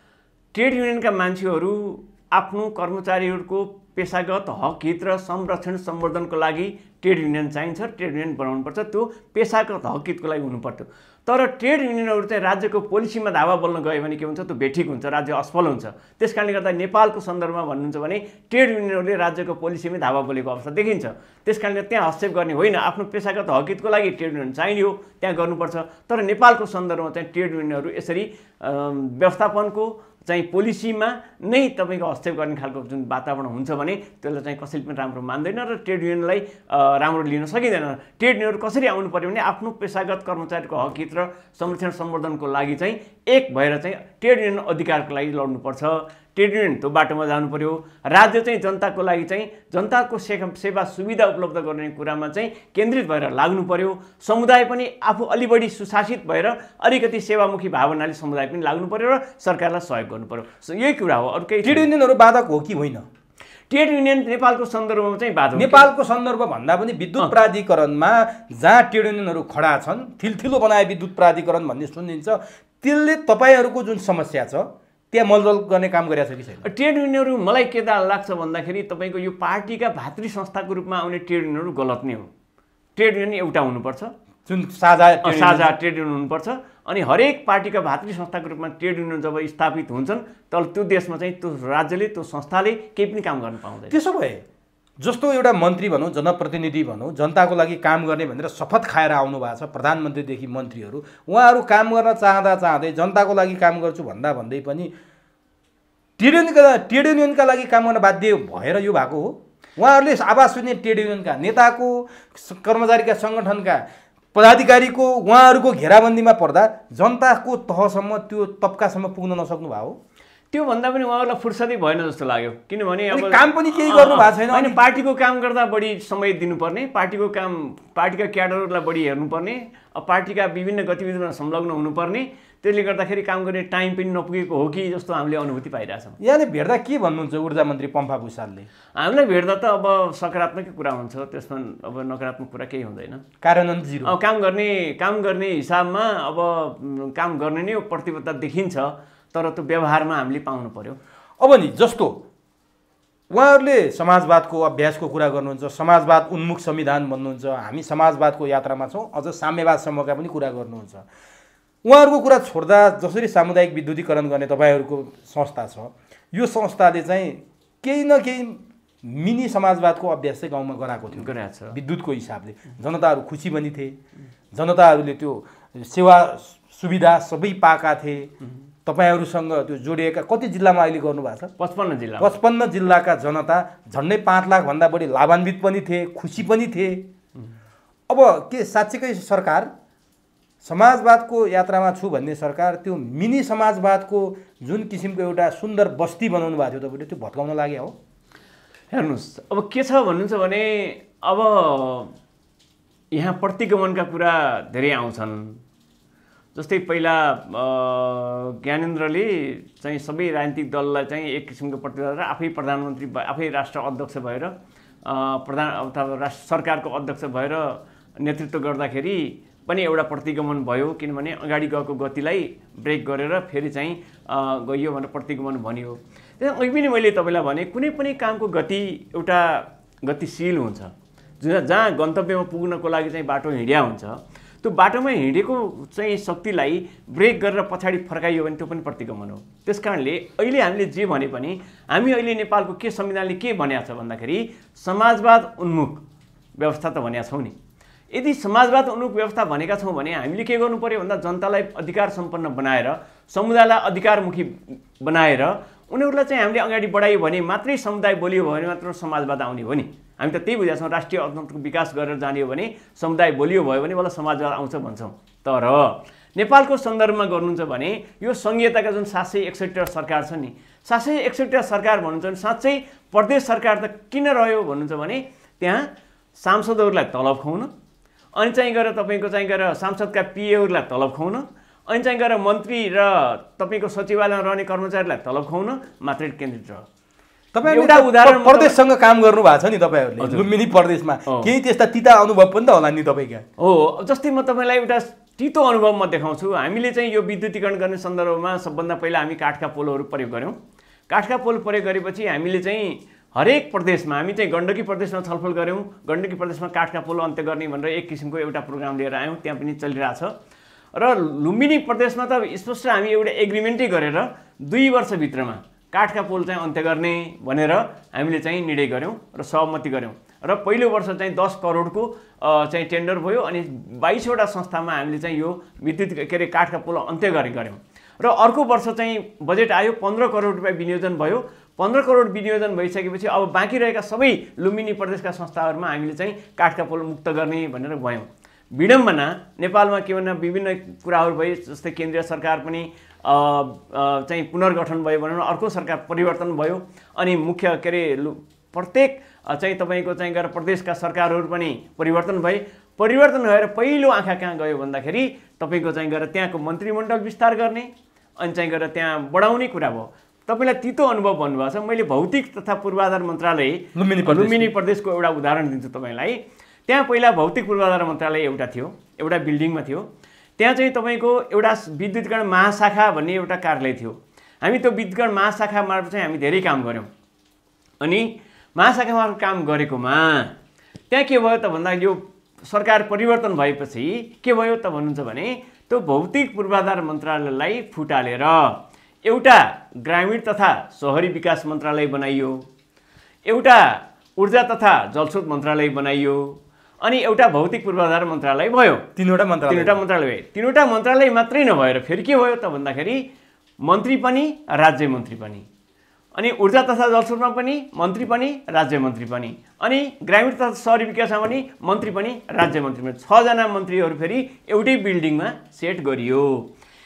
ट्रेड युनियनका मान्छेहरू आफ्नो कर्मचारीहरूको पेशागत हक हित र संरक्षण सम्वर्धनको लागि ट्रेड युनियन चाहिन्छ, ट्रेड युनियन बनाउनुपर्छ, त्यो पेशागत हक हितको लागि हुनुपर्थ्यो। तर ट्रेड युनियनहरू चाहिँ राज्यको पोलिसीमा धावा बोल्न गयो भने के हुन्छ? त्यो बेठिक हुन्छ, राज्य असफल हुन्छ। त्यस कारणले गर्दा नेपालको सन्दर्भमा भन्नुहुन्छ भने ट्रेड युनियनहरूले राज्यको पोलिसीमै धावा बोलेको अवस्था देखिन्छ। त्यस कारणले त्यहाँ हस्तक्षेप गर्ने होइन, आफ्नो पेशागत हक हितको लागि ट्रेड युनियन चाहिने हो, त्यहाँ गर्नुपर्छ। तर नेपालको सन्दर्भमा चाहिँ ट्रेड युनियनहरू यसरी व्यवस्थापनको चाहिँ पोलिसीमा नै तपाईँको हस्तक्षेप गर्ने खालको जुन वातावरण हुन्छ भने त्यसलाई चाहिँ कसैले पनि राम्रो मान्दैन र ट्रेड युनियनलाई राम्रो लिन सकिँदैन। ट्रेड युनियनहरू कसरी आउनु पर्यो भने आफ्नो पेशागत कर्मचारीको हक हित र संरक्षण सम्वर्धनको लागि चाहिँ एक भएर चाहिँ ट्रेड युनियन अधिकारको लागि लड्नुपर्छ। ट्रेड युनियन त्यो बाटोमा जानु पर्यो। राज्य चाहिँ जनताको लागि चाहिँ जनताको सेवा सुविधा उपलब्ध गर्ने कुरामा चाहिँ केन्द्रित भएर लाग्नु पर्यो। समुदाय पनि आफू अलि बढी सुशासित भएर अलिकति सेवामुखी भावनाले समुदाय पनि लाग्नु पर्यो र सरकारलाई सहयोग गर्नु पर्यो। यही कुरा हो, अरू केही। ट्रेड युनियनहरू बाधक हो कि होइन? ट्रेड युनियन नेपालको सन्दर्भमा चाहिँ बाधक। नेपालको सन्दर्भ भन्दा पनि विद्युत प्राधिकरणमा जहाँ ट्रेड युनियनहरू खडा छन्, थिलथिलो बनाए विद्युत प्राधिकरण भन्ने सुनिन्छ, त्यसले तपाईँहरूको जुन समस्या छ त्यहाँ मलदल गर्ने काम गरेको छ कि छैन? ट्रेड युनियनहरू मलाई के लाग्छ भन्दाखेरि तपाईँको यो पार्टीका भातृ संस्थाको रूपमा आउने ट्रेड युनियनहरू गलत नै हो। ट्रेड युनियन एउटा हुनुपर्छ, जुन साझा ट्रेड युनियन हुनुपर्छ। अनि हरेक पार्टीका भातृ संस्थाको रूपमा ट्रेड युनियन जब स्थापित हुन्छन् तब त्यो देशमा चाहिँ त्यो राज्यले, त्यो संस्थाले केही पनि काम गर्न पाउँदैन। त्यसो भए जस्तो एउटा मन्त्री भनौँ, जनप्रतिनिधि भनौँ, जनताको लागि काम गर्ने भनेर शपथ खाएर आउनु भएको छ प्रधानमन्त्रीदेखि मन्त्रीहरू, उहाँहरू काम गर्न चाहँदै जनताको लागि काम गर्छु भन्दै पनि ट्रेड युनियनका लागि काम गर्न बाध्य भएर यो भएको हो। उहाँहरूले आवाज सुन्ने ट्रेड युनियनका नेताको, कर्मचारीका सङ्गठनका पदाधिकारीको उहाँहरूको घेराबन्दीमा पर्दा जनताको तहसम्म, त्यो तबकासम्म पुग्न नसक्नु भएको हो। त्योभन्दा पनि उहाँहरूलाई फुर्सदै भएन जस्तो लाग्यो किनभने अब काम पनि केही गर्नु भएको छैन होइन पार्टीको काम गर्दा बढी समय दिनुपर्ने पार्टीको काम पार्टीका क्याडरहरूलाई बढी हेर्नुपर्ने पार्टीका विभिन्न गतिविधिमा संलग्न हुनुपर्ने त्यसले गर्दाखेरि काम गर्ने टाइम पनि नपुगेको हो कि जस्तो हामीले अनुभूति पाइरहेछौँ। यहाँले भेट्दा के भन्नुहुन्छ ऊर्जा मन्त्री पम्फा भुसालले? हामीलाई भेट्दा त अब सकारात्मकै कुरा हुन्छ त्यसमा अब नकारात्मक कुरा केही हुँदैन। कार्यान्वयन जिरो। अब काम गर्ने हिसाबमा अब काम गर्ने नै प्रतिबद्धता देखिन्छ तर त्यो व्यवहारमा हामीले पाउनु पर्यो। अब नि जस्तो उहाँहरूले समाजवादको अभ्यासको कुरा गर्नुहुन्छ समाजवाद उन्मुख संविधान भन्नुहुन्छ हामी समाजवादको यात्रामा छौँ अझ साम्यवादसम्मका पनि कुरा गर्नुहुन्छ। उहाँहरूको कुरा छोड्दा जसरी सामुदायिक विद्युतीकरण गर्ने तपाईँहरूको संस्था छ यो संस्थाले चाहिँ केही न केही मिनी समाजवादको अभ्यास चाहिँ गाउँमा गराएको थियो विद्युतको हिसाबले। जनताहरू खुसी पनि थिए जनताहरूले त्यो सेवा सुविधा सबै पाएका थिए। तपाईहरुसँग त्यो जोडिएका कति जिल्लामा अहिले गर्नुभएको छ? 55 जिल्लाका जनता झन्डै 5 लाख भन्दा बढी लाभान्वित पनि थिए खुसी पनि थिए। अब के साच्चैकै सरकार समाजवादको यात्रामा छु भन्ने सरकार त्यो मिनी समाजवादको जुन किसिमको एउटा सुन्दर बस्ती बनाउनु भएको थियो तपाईले त्यो भत्काउन लाग्यो हो? हेर्नुस् अब के छ भन्नुहुन्छ भने अब यहाँ प्रतिगमनका कुरा धेरै आउँछन्। जस्तै पहिला ज्ञानेन्द्रले चाहिँ सबै राजनीतिक दललाई चाहिँ एक किसिमको प्रतिबद्धता र आफै प्रधानमन्त्री आफै राष्ट्र अध्यक्ष भएर सरकारको अध्यक्ष भएर नेतृत्व गर्दाखेरि पनि एउटा प्रतिगमन भयो किनभने अगाडि गएको गतिलाई ब्रेक गरेर फेरि चाहिँ गइयो भनेर प्रतिगमन भनियो। त्यहाँ अहिले पनि मैले तपाईलाई भने कुनै पनि कामको गति एउटा गतिशील हुन्छ जहाँ गन्तव्यमा पुग्नको लागि चाहिँ बाटो हिँड्या हुन्छ त्यो बाटोमा हिँडेको चाहिँ शक्तिलाई ब्रेक गरेर पछाडि फर्काइयो भने त्यो पनि प्रतिगमन हो। त्यसकारणले अहिले हामीले जे भने पनि हामी अहिले नेपालको के संविधानले के भनेको छ भन्दाखेरि समाजवाद उन्मुख व्यवस्था त भनेका छौँ नि। यदि समाजवाद उन्मुख व्यवस्था भनेका छौँ भने हामीले के गर्नु पर्यो भन्दा जनतालाई अधिकार सम्पन्न बनाएर समुदायलाई अधिकारमुखी बनाएर उनीहरूलाई चाहिँ हामीले अगाडि बढायो भने मात्रै समुदाय बोलियो भने मात्र समाजवाद आउने हो नि। हामी त त्यही बुझेका छौँ राष्ट्रिय अर्थतन्त्रको विकास गरेर जाने हो भने समुदाय बोलियो भयो भने बल्ल समाजवाद आउँछ भन्छौँ। तर नेपालको सन्दर्भमा गर्नुहुन्छ भने यो संघीयताका जुन 761 सरकार छ नि 761 सरकार भन्नुहुन्छ भने साँच्चै प्रदेश सरकार त किन रह्यो भन्नुहुन्छ भने त्यहाँ सांसदहरूलाई तलब खुवाउन अनि चाहिँ गएर तपाईको चाहिँ गएर सांसदका पिएहरूलाई तलब खुवाउन अनि चाहिँ गएर मन्त्री र तपाईको सचिवालयमा रहने कर्मचारीलाई तलब खुवाउन मात्रै केन्द्रित रह्यो। एउटा उदाहरण प्रदेशसँग काम गर्नु भएको छ नि तपाईहरुले लुम्बिनी प्रदेशमा केही त्यस्ता तिता अनुभव पनि त होला नि तपाईका? हो जस्तै म तपाईलाई एउटा तितो अनुभव म देखाउँछु। हामीले चाहिँ यो विद्युतीकरण गर्ने सन्दर्भमा सबभन्दा पहिला हामी काठका पोलहरू प्रयोग गर्यौं। काठका पोल प्रयोग गरेपछि हामीले चाहिँ हरेक प्रदेशमा हामी चाहिँ गण्डकी प्रदेशमा छलफल गर्यौं। गण्डकी प्रदेशमा काठका पोल अन्त्य गर्ने भनेर एक किसिमको एउटा प्रोग्राम लिएर आयौं त्यहाँ पनि चलिरहेछ। र लुम्बिनी प्रदेशमा त स्पष्ट हामी एउटा एग्रिमेन्टै गरेर 2 वर्षभित्रमा काठका पोल चाहिँ अन्त्य गर्ने भनेर हामीले चाहिँ निर्णय गर्यौं र सहमति गर्यौं। र पहिलो वर्ष चाहिँ 10 करोडको चाहिँ टेन्डर भयो अनि 22 वटा संस्थामा हामीले चाहिँ यो विद्युत के रे काठका पोल अन्त्य गर्यौं। र अर्को वर्ष चाहिँ बजेट आयो 15 करोड रुपैयाँ विनियोजन भयो। 15 करोड विनियोजन भइसकेपछि अब बाँकी रहेका सबै लुम्बिनी प्रदेशका संस्थाहरूमा हामीले चाहिँ काठका पोल मुक्त गर्ने भनेर गयौं। विडम्बना नेपालमा के भन्दा विभिन्न कुराहरू भए जस्तै केन्द्रीय सरकार पनि चाहिँ पुनर्गठन भयो भनेर अर्को सरकार परिवर्तन भयो अनि मुख्य के रे प्रत्येक चाहिँ तपाईको चाहिँ गएर प्रदेशका सरकारहरू पनि परिवर्तन भए। परिवर्तन भएर पहिलो आँखा कहाँ गयो भन्दाखेरि तपाईको चाहिँ गएर त्यहाँको मन्त्रीमण्डल विस्तार गर्ने अनि चाहिँ गएर त्यहाँ बढाउने कुरा भयो। तपाईलाई तितो अनुभव भन्नुभएको छ। मैले भौतिक तथा पूर्वाधार मन्त्रालय लुम्बिनी प्रदेशको एउटा उदाहरण दिन्छु तपाईलाई। त्यहाँ पहिला भौतिक पूर्वाधार मन्त्रालय एउटा थियो एउटा बिल्डिङमा थियो। त्यहाँ चाहिँ तपाईको एउटा विद्युतीकरण महाशाखा भन्ने एउटा कार्यालय थियो। हामी त्यो विद्युतीकरण महाशाखा मार्फत चाहिँ हामी धेरै काम गर्यौं। अनि महाशाखा मार्फत काम गरेकोमा त्यहाँ के भयो त भन्दा यो सरकार परिवर्तन भएपछि के भयो त भन्नुहुन्छ भने त्यो भौतिक पूर्वाधार मन्त्रालयलाई फुटालेर एउटा ग्रामीण तथा शहरी विकास मन्त्रालय बनाइयो, एउटा ऊर्जा तथा जलस्रोत मन्त्रालय बनाइयो अनि एउटा भौतिक पूर्वाधार मन्त्रालय भयो। तीनवटा मन्त्रालय भए। तीनवटा मन्त्रालय मात्रै नभएर फेरि के भयो त भन्दाखेरि मन्त्री पनि राज्य मन्त्री पनि अनि ऊर्जा तथा जलस्रोतमा पनि मन्त्री पनि राज्य मन्त्री पनि अनि ग्रामीण तथा शहरी विकासमा पनि मन्त्री पनि राज्य मन्त्री पनि 6 जना मन्त्रीहरू फेरि एउटै बिल्डिङमा सेट गरियो।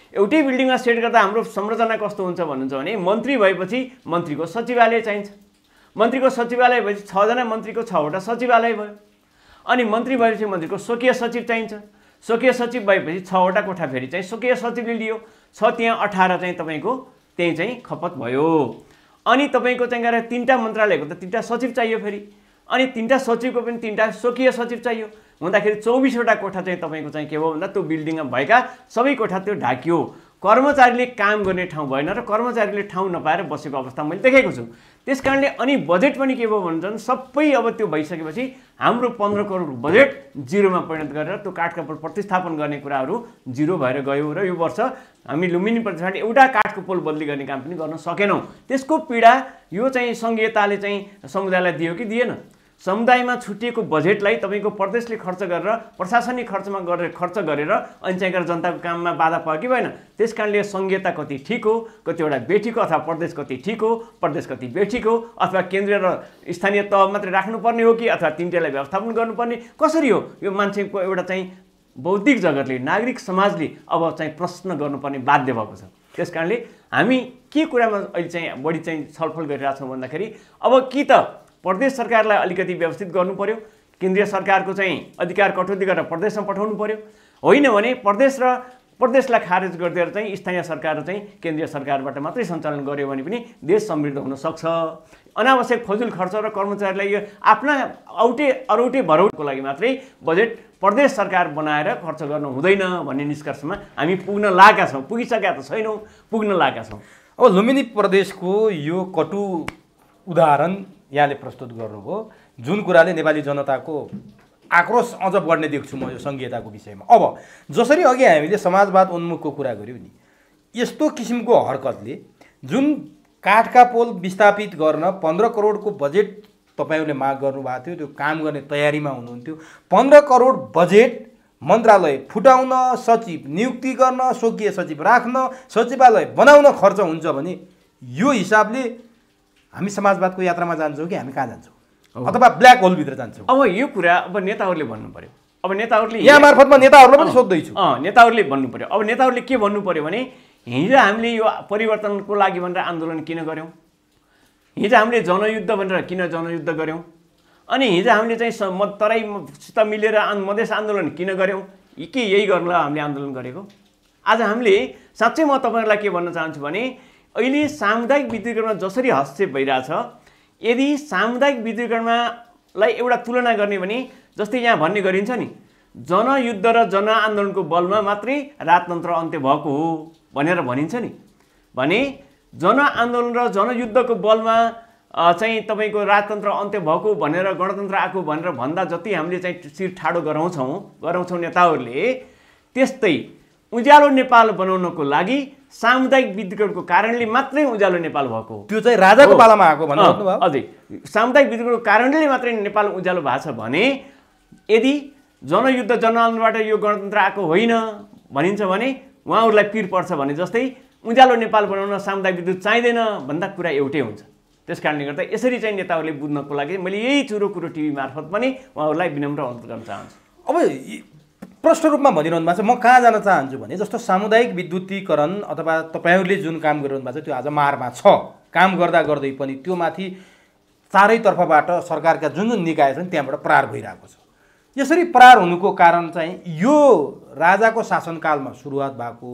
एउटै बिल्डिङमा सेट गर्दा हाम्रो संरचना कस्तो हुन्छ भन्नुहुन्छ भने मन्त्री भएपछि मन्त्रीको सचिवालय चाहिन्छ, मन्त्रीको सचिवालय भएपछि 6 जना मन्त्रीको 6वटा सचिवालय भयो, अनि मन्त्री भएपछि मन्त्रीको स्वकीय सचिव चाहिन्छ, स्वकीय सचिव भएपछि 6वटा कोठा फेरि चाहिँ स्वकीय सचिवले लियो, 6 त्यहाँ 18 चाहिँ तपाईँको त्यही चाहिँ खपत भयो। अनि तपाईँको चाहिँ गएर 3टा मन्त्रालयको त 3टा सचिव चाहियो फेरि, अनि 3टा सचिवको पनि 3टा स्वकीय सचिव चाहियो, हुँदाखेरि 24वटा कोठा चाहिँ तपाईँको चाहिँ के भयो भन्दा त्यो बिल्डिङमा भएका सबै कोठा त्यो ढाकियो। कर्मचारीले काम गर्ने ठाउँ भएन र कर्मचारीले ठाउँ नपाएर बसेको अवस्था मैले देखेको छु। त्यस कारणले अनि बजेट पनि के भयो भन्छन् सबै अब त्यो भइसकेपछि हाम्रो 15 करोड बजेट जिरोमा परिणत गरेर त्यो काठका पोल प्रतिस्थापन गर्ने कुराहरू जिरो भएर गयो र यो वर्ष हामी लुम्बिनी प्रतिष्ठानले एउटा काठको पोल बदली गर्ने काम पनि गर्न सकेनौँ। त्यसको पीडा यो चाहिँ सङ्घीयताले चाहिँ समुदायलाई दियो कि दिएन? समुदायमा छुटिएको बजेटलाई तपाईँको प्रदेशले खर्च गरेर प्रशासनिक खर्चमा खर्च गरेर अनि चाहिँ जनताको काममा बाधा पर्यो कि भएन? त्यस कारणले सङ्घीयता कति ठिक हो, कतिवटा बेठिक हो, अथवा प्रदेश कति ठिक हो, प्रदेश कति बेठिक हो, अथवा केन्द्रीय र स्थानीय तह मात्रै राख्नुपर्ने हो कि अथवा तिनटैलाई व्यवस्थापन गर्नुपर्ने कसरी हो? यो मान्छेको एउटा चाहिँ बौद्धिक जगतले नागरिक समाजले अब चाहिँ प्रश्न गर्नुपर्ने बाध्य भएको छ। त्यस कारणले हामी के कुरामा अहिले चाहिँ बढी चाहिँ छलफल गरिरहेछौँ भन्दाखेरि अब कि त प्रदेश सरकारलाई अलिकति व्यवस्थित गर्नु पर्यो, केन्द्रीय सरकारको चाहिँ अधिकार कटौती गरेर प्रदेशमा पठाउनु पर्यो, होइन भने प्रदेशलाई खारेज गरिदिएर चाहिँ स्थानीय सरकार चाहिँ केन्द्रीय सरकारबाट मात्रै सञ्चालन गर्यो भने पनि देश समृद्ध हुन सक्छ। अनावश्यक फजुल खर्च र कर्मचारीलाई यो आफ्ना अरौटे भरौटेको लागि मात्रै बजेट प्रदेश सरकार बनाएर खर्च गर्नु हुँदैन भन्ने निष्कर्षमा हामी पुग्न लागेका छौँ, पुगिसकेका त छैनौँ, पुग्न लागेका छौँ। अब लुम्बिनी प्रदेशको यो कटु उदाहरण यहाँले प्रस्तुत गर्नुभयो, जुन कुराले नेपाली जनताको आक्रोश अझ बढ्ने देख्छु म यो सङ्घीयताको विषयमा। अब जसरी अघि हामीले समाजवाद उन्मुखको कुरा गऱ्यौँ नि, यस्तो किसिमको हरकतले जुन काठका पोल विस्थापित गर्न 15 करोडको बजेट तपाईँहरूले माग गर्नुभएको थियो, त्यो काम गर्ने तयारीमा हुनुहुन्थ्यो। 15 करोड बजेट मन्त्रालय फुटाउन, सचिव नियुक्ति गर्न, स्वकीय सचिव राख्न, सचिवालय बनाउन खर्च हुन्छ भने यो हिसाबले हामी समाजवादको यात्रामा जान्छौँ कि हामी कहाँ जान्छौँ, अथवा ब्ल्याक होलभित्र जान्छौँ? अब यो कुरा अब नेताहरूले भन्नु पर्यो। अब नेताहरूले यहाँ मार्फतमा नेताहरूलाई पनि सोध्दैछु। नेताहरूले भन्नु पर्यो। अब नेताहरूले के भन्नु पर्यो भने हिजो हामीले यो परिवर्तनको लागि भनेर आन्दोलन किन गऱ्यौँ, हिजो हामीले जनयुद्ध भनेर किन जनयुद्ध गऱ्यौँ, अनि हिजो हामीले चाहिँ तराईसित मिलेर मधेस आन्दोलन किन गऱ्यौँ, कि यही गर्नलाई हामीले आन्दोलन गरेको? आज हामीले साँच्चै म तपाईँहरूलाई के भन्न चाहन्छु भने अहिले सामुदायिक विद्युतीकरणमा जसरी हस्तक्षेप भइरहेछ, यदि सामुदायिक विद्युतीकरणलाई एउटा तुलना गर्ने भने जस्तै यहाँ भन्ने गरिन्छ नि जनयुद्ध र जनआन्दोलनको बलमा मात्रै राजतन्त्र अन्त्य भएको हो भनेर भनिन्छ नि, भने जनआन्दोलन र जनयुद्धको बलमा चाहिँ तपाईँको राजतन्त्र अन्त्य भएको भनेर गणतन्त्र आएको भनेर भन्दा जति हामीले चाहिँ शिर ठाडो गराउँछौँ नेताहरूले, त्यस्तै उज्यालो नेपाल बनाउनको लागि सामुदायिक विद्युतीकरणको कारणले मात्रै उज्यालो नेपाल भएको हो। त्यो चाहिँ राजाको पालामा आएको भन्नुभयो। अझै सामुदायिक विद्युतीकरणको कारणले मात्रै नेपाल उज्यालो भएको छ भने, यदि जनयुद्ध जनआन्दोलनबाट यो गणतन्त्र आएको होइन भनिन्छ भने उहाँहरूलाई पिर पर्छ भने जस्तै उज्यालो नेपाल बनाउन सामुदायिक विद्युत चाहिँदैन भन्दा कुरा एउटै हुन्छ। त्यस कारणले गर्दा यसरी चाहिँ नेताहरूले बुझ्नको लागि मैले यही चुरो कुरो टिभी मार्फत पनि उहाँहरूलाई विनम्र अनुरोध गर्न चाहन्छु। अब प्रष्ट रूपमा भनिरहनु भएको छ, म कहाँ जान चाहन्छु भने जस्तो सामुदायिक विद्युतीकरण अथवा तपाईँहरूले जुन काम गरिरहनु भएको छ त्यो आज मारमा छ, काम गर्दा गर्दै पनि त्यो माथि चारैतर्फबाट सरकारका जुन जुन निकाय छन् त्यहाँबाट प्रहार भइरहेको छ। यसरी प्रहार हुनुको कारण चाहिँ यो राजाको शासनकालमा सुरुवात भएको,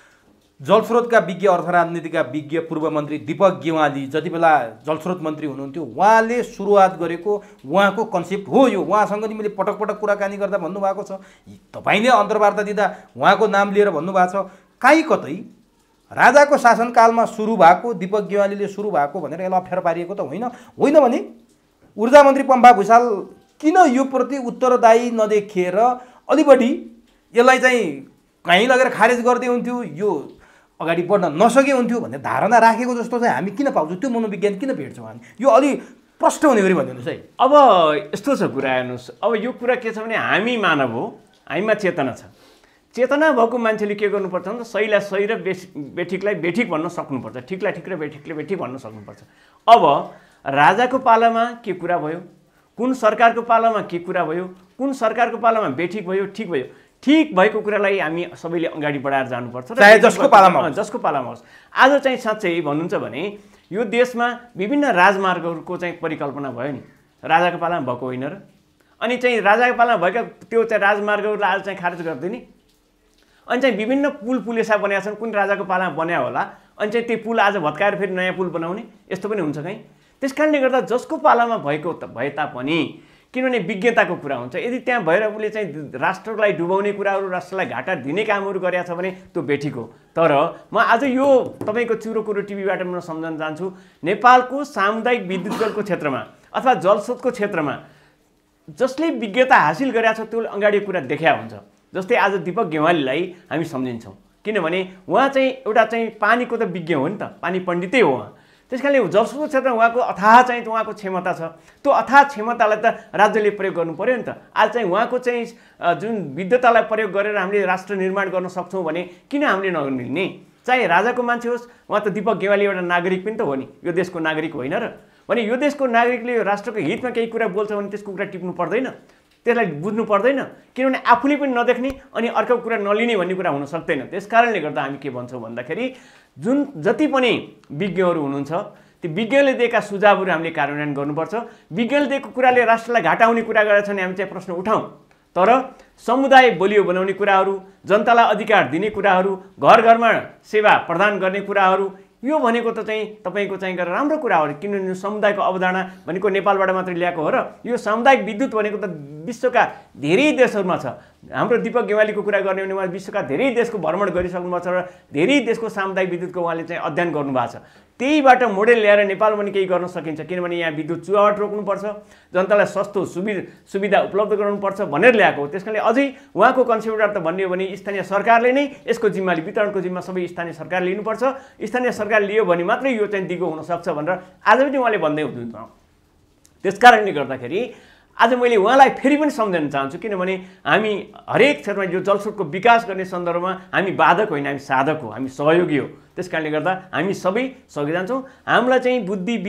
जलस्रोतका विज्ञ अर्थ राजनीतिका विज्ञ पूर्व मन्त्री दीपक गेवाली जति बेला जलस्रोत मन्त्री हुनुहुन्थ्यो उहाँले सुरुवात गरेको उहाँको कन्सेप्ट हो यो। उहाँसँग नि मैले पटक पटक कुराकानी गर्दा भन्नुभएको छ, तपाईँले अन्तर्वार्ता दिँदा उहाँको नाम लिएर भन्नुभएको छ, काहीँ कतै राजाको शासनकालमा सुरु भएको, दीपक गेवालीले सुरु भएको भनेर यसलाई अप्ठ्यारो पारिएको त होइन भने ऊर्जा मन्त्री पम्फा भुषाल किन यो प्रति उत्तरदायी नदेखिएर अलि बढी यसलाई चाहिँ कहीँ लगेर खारेज गर्दै हुन्थ्यो, यो अगाडि बढ्न नसके हुन्थ्यो भन्ने धारणा राखेको जस्तो चाहिँ हामी किन पाउँछौँ? त्यो मनोविज्ञान किन भेट्छौँ हामी? यो अलि प्रष्ट हुने गरी भनिदिनुहोस् है। अब यस्तो छ कुरा, हेर्नुहोस्, अब यो कुरा के छ भने हामी मानव हो, हामीमा चेतना छ। चेतना भएको मान्छेले के गर्नुपर्छ भने सहीलाई सही र बेठिकलाई बेठिक भन्न सक्नुपर्छ, ठिकलाई ठिक र बेठिकले बेठिक भन्न सक्नुपर्छ। अब राजाको पालामा के कुरा भयो, कुन सरकारको पालामा के कुरा भयो, कुन सरकारको पालामा बेठिक भयो, ठिक भयो, ठिक भएको कुरालाई हामी सबैले अगाडि बढाएर जानुपर्छ, चाहे जसको पालामा होस्। आज चाहिँ साँच्चै भन्नुहुन्छ भने यो देशमा विभिन्न राजमार्गहरूको चाहिँ परिकल्पना भयो नि, राजाको पालामा भएको होइन र? अनि चाहिँ राजाको पालामा भएका त्यो चाहिँ राजमार्गहरूलाई आज चाहिँ खारेज गरिदिने, अनि चाहिँ विभिन्न पुलेसा बनेका छन्, कुन राजाको पालामा बन्या होला, अनि चाहिँ त्यो पुल आज भत्काएर फेरि नयाँ पुल बनाउने, यस्तो पनि हुन्छ कहीँ। त्यस कारणले गर्दा जसको पालामा भए तापनि, किनभने विज्ञताको कुरा हुन्छ, यदि त्यहाँ भएर उसले चाहिँ राष्ट्रलाई डुबाउने कुराहरू, राष्ट्रलाई घाटा दिने कामहरू गरेका छ भने त्यो बेठिक हो। तर म आज यो तपाईँको चुरो कुरो टिभीबाट म सम्झन चाहन्छु, नेपालको सामुदायिक विद्युत जलको क्षेत्रमा अथवा जलस्रोतको क्षेत्रमा जसले विज्ञता हासिल गरेका छ त्यो अगाडि कुरा देखा हुन्छ। जस्तै आज दीपक गेवालीलाई हामी सम्झिन्छौँ, किनभने उहाँ चाहिँ एउटा चाहिँ पानीको त विज्ञ हो नि त, पानी पण्डितै हो उहाँ। त्यस कारणले जलस्रोत क्षेत्रमा उहाँको अथाह चाहिँ उहाँको क्षमता छ, त्यो अथाह क्षमतालाई त राज्यले प्रयोग गर्नु पर्यो नि त। आज चाहिँ उहाँको चाहिँ जुन विद्युतलाई प्रयोग गरेर हामीले राष्ट्र निर्माण गर्न सक्छौँ भने किन हामीले नमिल्ने? चाहे राजाको मान्छे होस्, उहाँ त दीपक गेवाली एउटा नागरिक पनि त हो नि, यो देशको नागरिक होइन र? भने यो देशको नागरिकले यो राष्ट्रको हितमा केही कुरा बोल्छ भने त्यसको कुरा टिप्नु पर्दैन, त्यसलाई बुझ्नु पर्दैन, किनभने आफूले पनि नदेख्ने अनि अर्को कुरा नलिने भन्ने कुरा हुन सक्दैन। त्यस कारणले गर्दा हामी के भन्छौँ भन्दाखेरि जुन जति पनि विज्ञहरू हुनुहुन्छ त्यो विज्ञले दिएका सुझावहरू हामीले कार्यान्वयन गर्नुपर्छ। विज्ञले दिएको कुराले राष्ट्रलाई घाटा हुने कुरा गरेका छन् हामी चाहिँ प्रश्न उठाउँ, तर समुदाय बलियो बनाउने कुराहरू, जनतालाई अधिकार दिने कुराहरू, घर घरमा सेवा प्रदान गर्ने कुराहरू, यो भनेको त चाहिँ तपाईँको चाहिँ गरेर राम्रो कुरा हो। किनभने समुदायको अवधारणा भनेको नेपालबाट मात्रै ल्याएको हो र यो सामुदायिक विद्युत भनेको त विश्वका धेरै देशहरूमा छ। हाम्रो दीपक गेवालीको कुरा गर्ने भने उहाँ विश्वका धेरै देशको भ्रमण गरिसक्नु भएको छ र धेरै देशको सामुदायिक विद्युतको उहाँले चाहिँ अध्ययन गर्नुभएको छ। त्यहीबाट मोडेल ल्याएर नेपालमा पनि केही गर्न सकिन्छ, किनभने यहाँ विद्युत चुहावट रोक्नुपर्छ, जनतालाई सस्तो सुविधा उपलब्ध गराउनुपर्छ भनेर ल्याएको हो। त्यस कारणले अझै उहाँको कन्सेप्टबाट त भन्ने हो भने स्थानीय सरकारले नै यसको जिम्माले वितरणको जिम्मा सबै स्थानीय सरकार लिनुपर्छ, स्थानीय सरकार लियो भने मात्रै यो चाहिँ दिगो हुनसक्छ भनेर आज पनि उहाँले भन्दै हुनुहुन्छ। त्यस कारणले गर्दाखेरि आज मैले उहाँलाई फेरि पनि सम्झाउन चाहन्छु, किनभने हामी हरेक क्षेत्रमा यो जलस्रोतको विकास गर्ने सन्दर्भमा हामी बाधक होइन, हामी साधक हो, हामी सहयोगी हो। त्यस कारणले गर्दा हामी सबै सँगै जान्छौँ। हामीलाई चाहिँ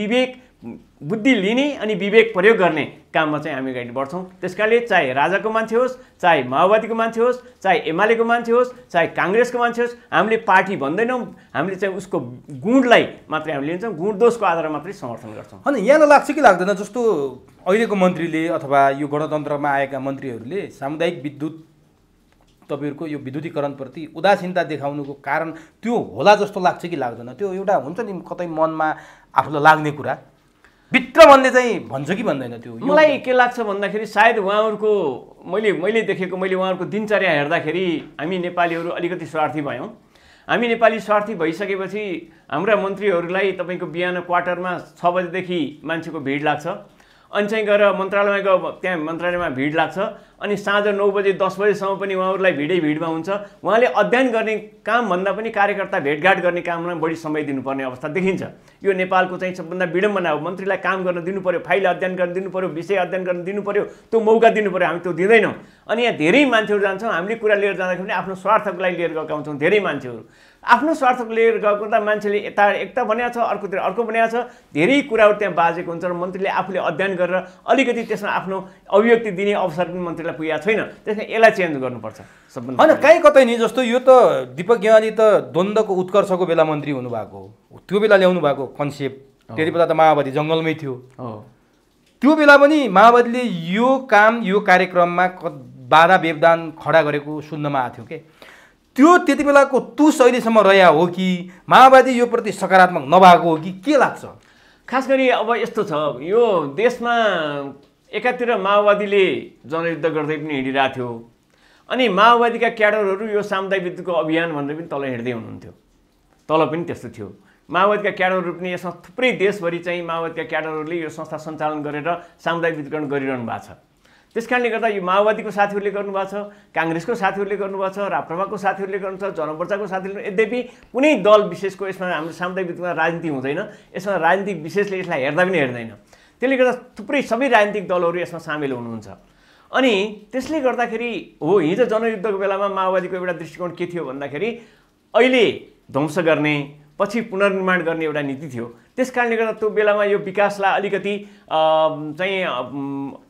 बुद्धि लिने अनि विवेक प्रयोग गर्ने काममा चाहिँ हामी अगाडि बढ्छौँ। त्यस कारणले चाहे राजाको मान्छे होस्, चाहे माओवादीको मान्छे होस्, चाहे एमालेको मान्छे होस्, चाहे काङ्ग्रेसको मान्छे होस्, हामीले पार्टी भन्दैनौँ, हामीले चाहिँ उसको गुणलाई मात्रै हामीले लिन्छौँ, गुण दोषको आधारमा मात्रै समर्थन गर्छौँ। अनि यहाँलाई लाग्छ कि लाग्दैन जस्तो अहिलेको मन्त्रीले अथवा यो गणतन्त्रमा आएका मन्त्रीहरूले सामुदायिक विद्युत तपाईँहरूको यो विद्युतीकरणप्रति उदासीनता देखाउनुको कारण त्यो होला जस्तो लाग्छ कि लाग्दैन? त्यो एउटा हुन्छ नि कतै मनमा आफूलाई लाग्ने कुरा भित्र भन्ने चाहिँ भन्छ कि भन्दैन? त्यो मलाई के लाग्छ भन्दाखेरि सायद उहाँहरूको मैले देखेको, मैले उहाँहरूको दिनचर्या हेर्दाखेरि हामी नेपालीहरू अलिकति स्वार्थी भयौँ। हामी नेपाली स्वार्थी भइसकेपछि हाम्रा मन्त्रीहरूलाई तपाईँको बिहान क्वार्टरमा 6 बजेदेखि मान्छेको भिड लाग्छ, अनि चाहिँ गएर मन्त्रालयमा गयो त्यहाँ मन्त्रालयमा भिड लाग्छ, अनि साँझ 9 बजे 10 बजेसम्म पनि उहाँहरूलाई भिडमा हुन्छ। उहाँले अध्ययन गर्ने कामभन्दा पनि कार्यकर्ता भेटघाट गर्ने काममा बढी समय दिनुपर्ने अवस्था देखिन्छ। यो नेपालको चाहिँ सबभन्दा विडम्बना हो। मन्त्रीलाई काम गर्न दिनु पर्यो, फाइल अध्ययन गर्न दिनु पर्यो, विषय अध्ययन गर्न दिनु पर्यो, त्यो मौका दिनु पर्यो, हामी त्यो दिँदैनौँ। अनि यहाँ धेरै मान्छेहरू जान्छौँ, हामीले कुरा लिएर जाँदाखेरि पनि आफ्नो स्वार्थको लागि लिएर गएका हुन्छौँ। धेरै मान्छेहरू आफ्नो स्वार्थको लिएर गएको त मान्छेले यता एकता बनाएको छ, अर्कोतिर अर्को बनाएको छ, धेरै कुराहरू त्यहाँ बाजेको हुन्छ र मन्त्रीले आफूले अध्ययन गरेर अलिकति त्यसमा आफ्नो अभिव्यक्ति दिने अवसर पनि मन्त्रीलाई पुगेको छैन। त्यसमा यसलाई चेन्ज गर्नुपर्छ सबभन्दा। होइन कहीँ कतै नि जस्तो यो त दीपक गेवाली त द्वन्द्वको उत्कर्षको बेला मन्त्री हुनुभएको हो, त्यो बेला ल्याउनु भएको कन्सेप्ट, त्यति बेला त माओवादी जङ्गलमै थियो। त्यो बेला पनि माओवादीले यो काम यो कार्यक्रममा बाधा व्यवधान खडा गरेको सुन्नमा आएको थियो के? त्यो त्यति बेलाको शैलीसम्म रह्या हो कि माओवादी यो प्रति सकारात्मक नभएको हो कि के लाग्छ? खास गरी अब यस्तो छ, यो देशमा एकातिर माओवादीले जनयुद्ध गर्दै पनि हिँडिरहेको थियो, अनि माओवादीका क्याडरहरू यो सामुदायिक विद्युतको अभियान भनेर पनि तल हिँड्दै हुनुहुन्थ्यो। तल पनि त्यस्तो थियो। माओवादीका क्याडरहरू पनि यसमा थुप्रै देशभरि चाहिँ माओवादीका क्याडरहरूले यो संस्था सञ्चालन गरेर सामुदायिक विद्युतीकरण गरिरहनु भएको छ। त्यस कारणले गर्दा यो माओवादीको साथीहरूले गर्नुभएको छ, काङ्ग्रेसको साथीहरूले गर्नुभएको छ, राप्रपाको साथीहरूले गर्नुहुन्छ, जनमोर्चाको साथीहरूले। यद्यपि कुनै दल विशेषको यसमा हाम्रो सामुदायिक विद्युतमा राजनीति हुँदैन, यसमा राजनीतिक विशेषले यसलाई हेर्दा पनि हेर्दैन। त्यसले गर्दा थुप्रै सबै राजनीतिक दलहरू यसमा सामेल हुनुहुन्छ। अनि त्यसले गर्दाखेरि हो हिजो जनयुद्धको बेलामा माओवादीको एउटा दृष्टिकोण के थियो भन्दाखेरि अहिले ध्वंस गर्ने पछि पुनर्निर्माण गर्ने एउटा नीति थियो। त्यस कारणले गर्दा त्यो बेलामा यो विकासलाई अलिकति चाहिँ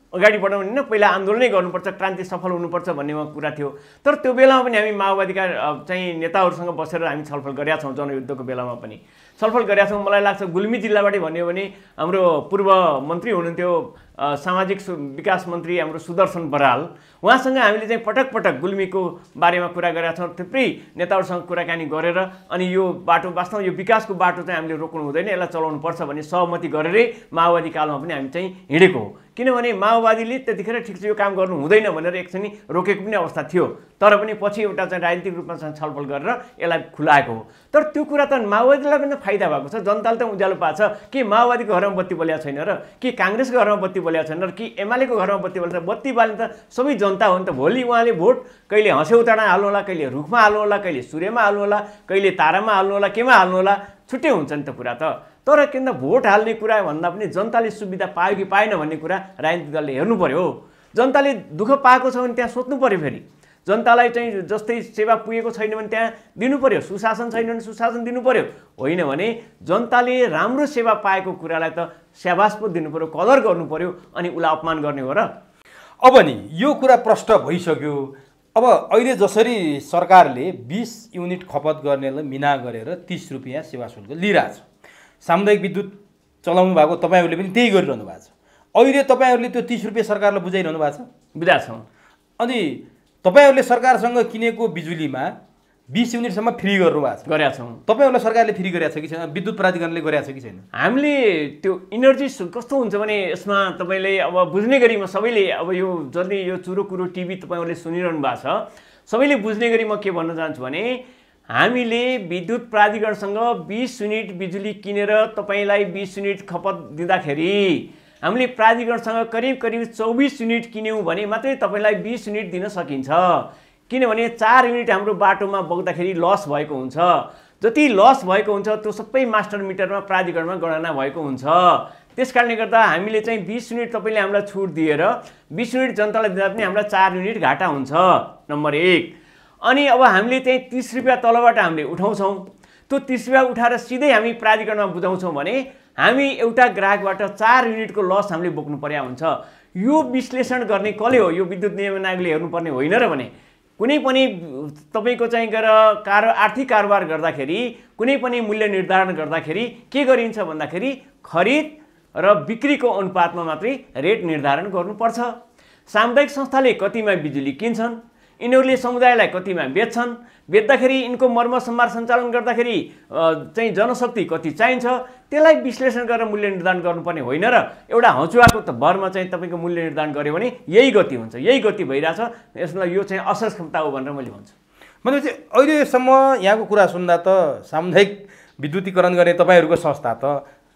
अगाडि बढाउने होइन, पहिला आन्दोलनै गर्नुपर्छ, क्रान्ति सफल हुनुपर्छ भन्नेमा कुरा थियो। तर त्यो बेलामा पनि हामी माओवादीका चाहिँ नेताहरूसँग बसेर हामी छलफल गरेका छौँ, जनयुद्धको बेलामा पनि छलफल गरेका छौँ। मलाई लाग्छ गुल्मी जिल्लाबाटै भन्यो भने हाम्रो पूर्व मन्त्री हुनुहुन्थ्यो सामाजिक विकास मन्त्री हाम्रो सुदर्शन बराल, उहाँसँग हामीले चाहिँ पटक पटक गुल्मीको बारेमा कुरा गरेका छौँ। थुप्रै नेताहरूसँग कुराकानी गरेर अनि यो बाटो वास्तवमा यो विकासको बाटो चाहिँ हामीले रोक्नु हुँदैन, यसलाई चलाउनुपर्छ भन्ने सहमति गरेरै माओवादी कालमा पनि हामी चाहिँ हिँडेको हो। किनभने माओवादीले त्यतिखेर ठिक छ यो काम गर्नु हुँदैन भनेर एकछिन रोकेको पनि अवस्था थियो, तर पनि पछि एउटा चाहिँ राजनीतिक रूपमा छलफल गरेर यसलाई खुलाएको हो। तर त्यो कुरा त माओवादीलाई पनि फाइदा भएको छ, जनताले त उज्यालो पाएको छ। के माओवादीको घरमा बत्ती बलेको छैन र, कि काङ्ग्रेसको घरमा बत्ती बलेको छैन र, कि एमालेको घरमा बत्ती बलेको छ? बत्ती बाल्ने त सबै जनता हो नि त। भोलि उहाँले भोट कहिले हँस्यौटाडा हाल्नु होला, कहिले रुखमा हाल्नु होला, कहिले सूर्यमा हाल्नु होला, कहिले तारामा हाल्नु होला, केमा हाल्नु होला, छुट्टै हुन्छ नि त कुरा त। तर किन भोट हाल्ने कुरा भन्दा पनि जनताले सुविधा पायो कि पाएन भन्ने कुरा राजनीतिक दलले हेर्नु पर्यो। जनताले दुःख पाएको छ भने त्यहाँ सोध्नु पर्यो, फेरि जनतालाई चाहिँ जस्तै सेवा पुगेको छैन भने त्यहाँ दिनु पर्यो, सुशासन छैन भने सुशासन दिनु पर्यो। होइन भने जनताले राम्रो सेवा पाएको कुरालाई त स्याबास पो दिनु पर्यो, कदर गर्नु पर्यो, अनि उसलाई अपमान गर्ने हो र। अब नि यो कुरा प्रष्ट भइसक्यो। अब अहिले जसरी सरकारले 20 युनिट खपत गर्नेलाई मिना गरेर 30 रुपियाँ सेवा शुल्क लिइरहेछ, सामुदायिक विद्युत चलाउनु भएको तपाईँहरूले पनि त्यही गरिरहनु भएको छ। अहिले तपाईँहरूले त्यो 30 रुपियाँ सरकारलाई बुझाइरहनु भएको छ? बुझाएको छौँ। अनि तपाईँहरूले सरकारसँग किनेको बिजुलीमा 20 युनिटसम्म फ्री गर्नुभएको छ? गरेका छौँ। तपाईँहरूलाई सरकारले फ्री गरेको छ कि छैन? विद्युत प्राधिकरणले गरेको छ कि छैन? हामीले त्यो इनर्जी कस्तो हुन्छ भने यसमा तपाईँले अब बुझ्ने गरी म सबैले अब यो जसले यो चुरो कुरो टिभी तपाईँहरूले सुनिरहनु भएको छ सबैले बुझ्ने गरी म के भन्न चाहन्छु भने हामीले विद्युत प्राधिकरणसँग 20 युनिट बिजुली किनेर तपाईँलाई 20 युनिट खपत दिँदाखेरि हामीले प्राधिकरणसँग करिब 24 युनिट किन्यौँ भने मात्रै तपाईँलाई 20 युनिट दिन सकिन्छ। किनभने 4 युनिट हाम्रो बाटोमा बग्दाखेरि लस भएको हुन्छ। जति लस भएको हुन्छ त्यो सबै मास्टर मिटरमा प्राधिकरणमा गणना भएको हुन्छ। त्यसकारणले गर्दा हामीले चाहिँ 20 युनिट तपाईँले हामीलाई छुट दिएर 20 युनिट जनतालाई दिँदा पनि हामीलाई 4 युनिट घाटा हुन्छ, नम्बर 1। अनि अब हामीले चाहिँ 30 रुपियाँ तलबाट हामीले उठाउँछौँ, त्यो 30 रुपियाँ उठाएर सिधै हामी प्राधिकरणमा बुझाउँछौँ भने हामी एउटा ग्राहकबाट 4 युनिटको लस हामीले बोक्नु पर्या हुन्छ। यो विश्लेषण गर्ने कसले हो? यो विद्युत नियमन आयोगले हेर्नुपर्ने होइन र भने कुनै पनि तपाईँको चाहिँ गएर आर्थिक कारोबार गर्दाखेरि कुनै पनि मूल्य निर्धारण गर्दाखेरि के गरिन्छ भन्दाखेरि खरिद र बिक्रीको अनुपातमा मात्रै रेट निर्धारण गर्नुपर्छ। सामुदायिक संस्थाले कतिमा बिजुली किन्छन्, यिनीहरूले समुदायलाई कतिमा बेच्छन्, बेच्दाखेरि यिनको मर्म सम्हार सञ्चालन गर्दाखेरि चाहिँ जनशक्ति कति चाहिन्छ, त्यसलाई विश्लेषण गरेर मूल्य निर्धारण गर्नुपर्ने होइन र एउटा हँचुवाको त भरमा चाहिँ तपाईँको मूल्य निर्धारण गर्यो भने यही गति हुन्छ, यही गति भइरहेछ। यसलाई यो चाहिँ असक्षमता हो भनेर मैले भन्छु। भनेपछि अहिलेसम्म यहाँको कुरा सुन्दा त सामुदायिक विद्युतीकरण गर्ने तपाईँहरूको संस्था त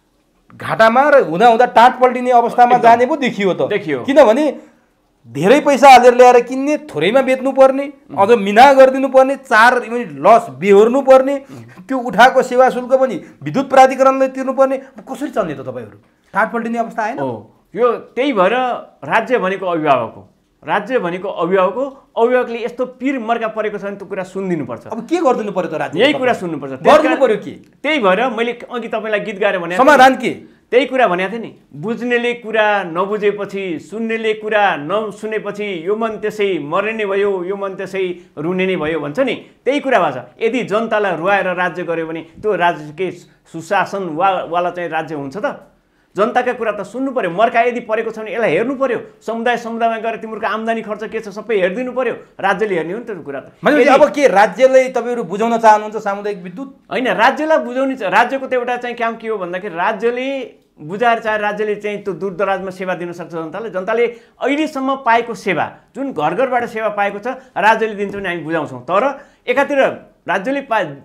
घाटामा र हुँदा टाँट पल्टिने अवस्थामा जाने पो देखियो त। देखियो। किनभने धेरै पैसा हालेर ल्याएर किन्ने, थोरैमा बेच्नुपर्ने, अझ मिना गरिदिनु पर्ने, 4 युनिट लस बेहोर्नु पर्ने, त्यो उठाएको सेवा शुल्क पनि विद्युत प्राधिकरणले तिर्नुपर्ने। कसरी चल्ने त तपाईँहरू? टाँट पल्टिने अवस्था आएन? हो, यो त्यही भएर राज्य भनेको अभिभावक हो। राज्य भनेको अभिभावक हो। अभिभावकले यस्तो पिर मर्का परेको छ भने त्यो कुरा सुनिदिनुपर्छ। अब के गरिदिनु पर्यो त राज्य? यही कुरा सुन्नुपर्छ, गर्नु पर्यो के? त्यही भएर मैले अघि तपाईँलाई गीत गाएर भने समाधान के? त्यही कुरा भनेको थिएँ नि, बुझ्नेले कुरा नबुझेपछि, सुन्नेले कुरा नसुनेपछि यो मन त्यसै मर्ने नै भयो, यो मन त्यसै रुने नै भयो भन्छ नि, त्यही कुरा भएको छ। यदि जनतालाई रुवाएर राज्य गर्यो भने त्यो राज्य के सुशासन वाला चाहिँ राज्य हुन्छ त? जनताका कुरा त सुन्नु पर्यो। मर्का यदि परेको छ भने यसलाई हेर्नु पर्यो। समुदायमा गएर तिम्रो आम्दानी खर्च के छ सबै हेरिदिनु पर्यो। राज्यले हेर्ने हो नि त्यो कुरा त। अब के राज्यलाई तपाईँहरू बुझाउन चाहनुहुन्छ सामुदायिक विद्युत? होइन, राज्यलाई बुझाउने राज्यको त एउटा चाहिँ काम के हो भन्दाखेरि राज्यले बुझाएर चाहे राज्यले चाहिँ त्यो दूरदराजमा सेवा दिन सक्छ जनताले। जनताले अहिलेसम्म पाएको सेवा जुन घर घरबाट सेवा पाएको छ राज्यले दिन्छ भने हामी बुझाउँछौँ। तर एकातिर राज्यले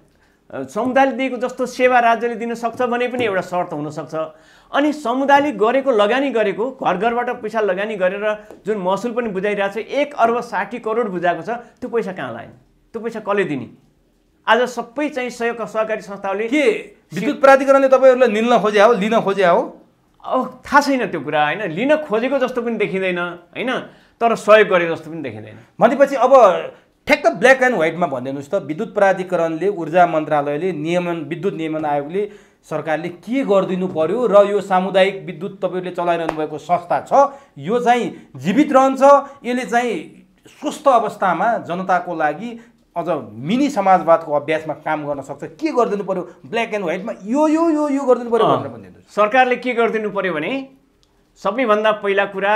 समुदायले दिएको जस्तो सेवा राज्यले दिन सक्छ भने पनि एउटा शर्त हुनसक्छ। अनि समुदायले गरेको लगानी गरेको घर घरबाट पैसा लगानी गरेर जुन महसुल पनि बुझाइरहेको छ 1 अर्ब 60 करोड बुझाएको छ, त्यो पैसा कहाँ लाग्यो? त्यो पैसा कसले दिने? आज सबै चाहिँ सहकारी संस्थाहरूले के विद्युत प्राधिकरणले तपाईँहरूलाई लिन खोजे हो, लिन खोजे हो? अब थाहा छैन त्यो कुरा होइन। लिन खोजेको जस्तो पनि देखिँदैन होइन, तर सहयोग गरे जस्तो पनि देखिँदैन। भनेपछि अब ठ्याक्क ब्ल्याक एन्ड व्हाइटमा भनिदिनुहोस् त, विद्युत प्राधिकरणले, ऊर्जा मन्त्रालयले, विद्युत नियमन आयोगले, सरकारले के गरिदिनु पर्यो र यो सामुदायिक विद्युत तपाईँहरूले चलाइरहनु भएको संस्था छ यो चाहिँ जीवित रहन्छ, यसले चाहिँ स्वस्थ अवस्थामा जनताको लागि अझ मिनी समाजवादको अभ्यासमा काम गर्न सक्छ, के गरिदिनु पर्यो ब्ल्याक एन्ड व्हाइटमा यो यो यो यो गरिदिनु पर्यो भनेर भनिदिनुहोस्। सरकारले के गरिदिनु पर्यो भने सबैभन्दा पहिला कुरा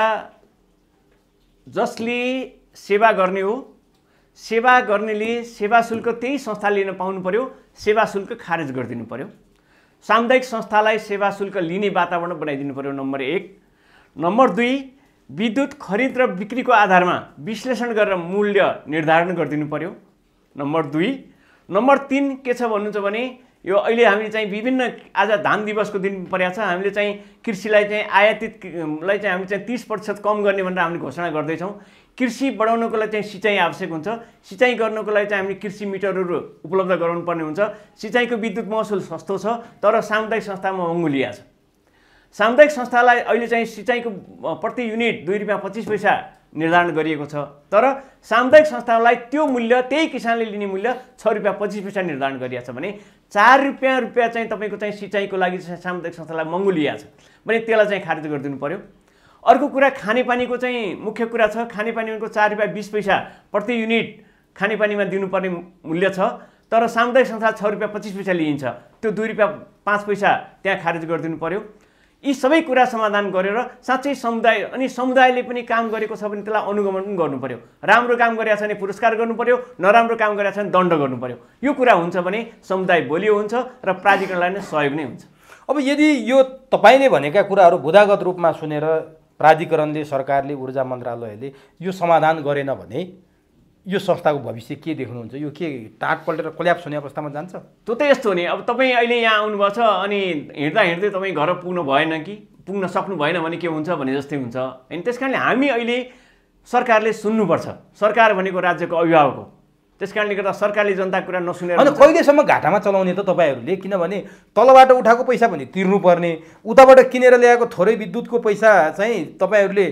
जसले सेवा गर्ने हो, सेवा गर्नेले सेवा शुल्क त्यही संस्थाले लिन पाउनु पर्यो, सेवा शुल्क खारेज गरिदिनु पर्यो। सामुदायिक संस्थालाई सेवा शुल्क लिने वातावरण बनाइदिनु पर्यो, नम्बर 1। नम्बर 2, विद्युत खरिद र बिक्रीको आधारमा विश्लेषण गरेर मूल्य निर्धारण गरिदिनु पर्यो, नम्बर 2। नम्बर 3 के छ भन्नुहुन्छ भने यो अहिले हामीले चाहिँ विभिन्न आज धान दिवसको दिन परेको छ, हामीले चाहिँ कृषिलाई चाहिँ आयातितलाई चाहिँ हामी चाहिँ 30% कम गर्ने भनेर हामीले घोषणा गर्दैछौँ। कृषि बढाउनको लागि चाहिँ सिँचाइ आवश्यक हुन्छ, सिँचाइ गर्नको लागि चाहिँ हामीले कृषि मिटरहरू उपलब्ध गराउनु पर्ने हुन्छ। सिँचाइको विद्युत महसुल सस्तो छ तर सामुदायिक संस्थामा महँगो लिएको छ। सामुदायिक संस्थालाई अहिले चाहिँ सिँचाइको प्रति युनिट 2 रुपियाँ 25 पैसा निर्धारण गरिएको छ, तर सामुदायिक संस्थालाई त्यो मूल्य त्यही किसानले लिने मूल्य 6 रुपियाँ 25 पैसा निर्धारण गरिएको छ भने 4 रुपियाँ चाहिँ तपाईँको चाहिँ सिँचाइको लागि चाहिँ सामुदायिक संस्थालाई महँगो लिएको छ भने त्यसलाई चाहिँ खारेज गरिदिनु पर्यो। अर्को कुरा खानेपानीको चाहिँ मुख्य कुरा छ, खानेपानीको 4 रुपियाँ 20 पैसा प्रति युनिट खानेपानीमा दिनुपर्ने मूल्य छ, तर सामुदायिक संस्था 6 रुपियाँ 25 पैसा लिइन्छ, त्यो 2 रुपियाँ 5 पैसा त्यहाँ खारेज गरिदिनु पर्यो। यी सबै कुरा समाधान गरेर साँच्चै समुदायले पनि काम गरेको छ भने त्यसलाई अनुगमन पनि गर्नु पर्यो। राम्रो काम गरेको छ भने पुरस्कार गर्नु पर्यो, नराम्रो काम गरेको छ भने दण्ड गर्नु पर्यो। यो कुरा हुन्छ भने समुदाय बलियो हुन्छ र प्राधिकरणलाई नै सहयोग नै हुन्छ। अब यदि यो तपाईँले भनेका कुराहरू भूदागत रूपमा सुनेर प्राधिकरणले, सरकारले, ऊर्जा मन्त्रालयले यो समाधान गरेन भने यो संस्थाको भविष्य के देख्नुहुन्छ? यो के टाट पल्टेर कोल्याप्स हुने अवस्थामा जान्छ? त्यो त यस्तो हो नि, अब तपाईँ अहिले यहाँ आउनुभएको छ अनि हिँड्दा हिँड्दै तपाईँ घर पुग्नु भएन कि पुग्न सक्नु भएन भने के हुन्छ भने जस्तै हुन्छ होइन। त्यस कारणले हामी अहिले सरकारले सुन्नुपर्छ, सरकार भनेको राज्यको अभिभावक हो, त्यस कारणले गर्दा सरकारले जनताको कुरा नसुनेर होइन कहिलेसम्म घाटामा चलाउने त तपाईँहरूले? किनभने तलबाट उठाएको पैसा भने तिर्नुपर्ने, उताबाट किनेर ल्याएको थोरै विद्युतको पैसा चाहिँ तपाईँहरूले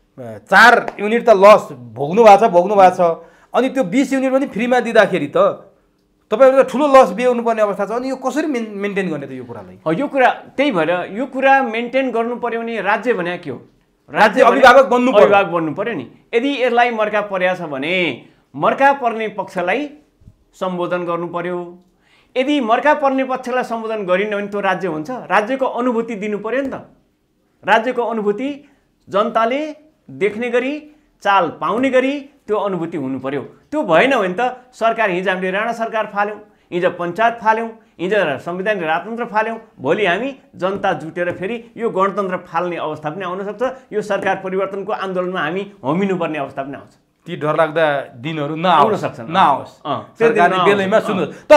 4 युनिट त लस भोग्नु भएको छ अनि त्यो 20 युनिट पनि फ्रीमा दिँदाखेरि त तपाईँहरूले ठुलो लस बेहोर्नु पर्ने अवस्था छ। अनि यो कसरी मेन्टेन गर्ने त यो कुरालाई? यो कुरा त्यही भएर यो कुरा मेन्टेन गर्नु पर्यो भने राज्य भने के हो? राज्य अभिभावक बन्नु पर्यो नि। यदि यसलाई मर्का परेको छ भने मर्का पर्ने पक्षलाई सम्बोधन गर्नु पर्यो। यदि मर्का पर्ने पक्षलाई सम्बोधन गरिन्न भने त्यो राज्य हुन्छ? राज्यको अनुभूति दिनु पर्यो नि त। राज्यको अनुभूति जनताले देख्ने गरी, चाल पाउने गरी त्यो अनुभूति हुनु पर्यो। त्यो भएन भने त सरकार हिजो हामीले राणा सरकार फाल्यौँ, हिजो पञ्चायत फाल्यौँ, हिजो संवैधानिक राजतन्त्र फाल्यौँ, भोलि हामी जनता जुटेर फेरि यो गणतन्त्र फाल्ने अवस्था पनि आउन सक्छ। यो सरकार परिवर्तनको आन्दोलनमा हामी होमिनुपर्ने अवस्था पनि आउँछ। ती डरलाग्दा दिनहरू नआउन सक्छन्, नआओस्। सरकारले बेलैमा सुन्नुहोस्। तर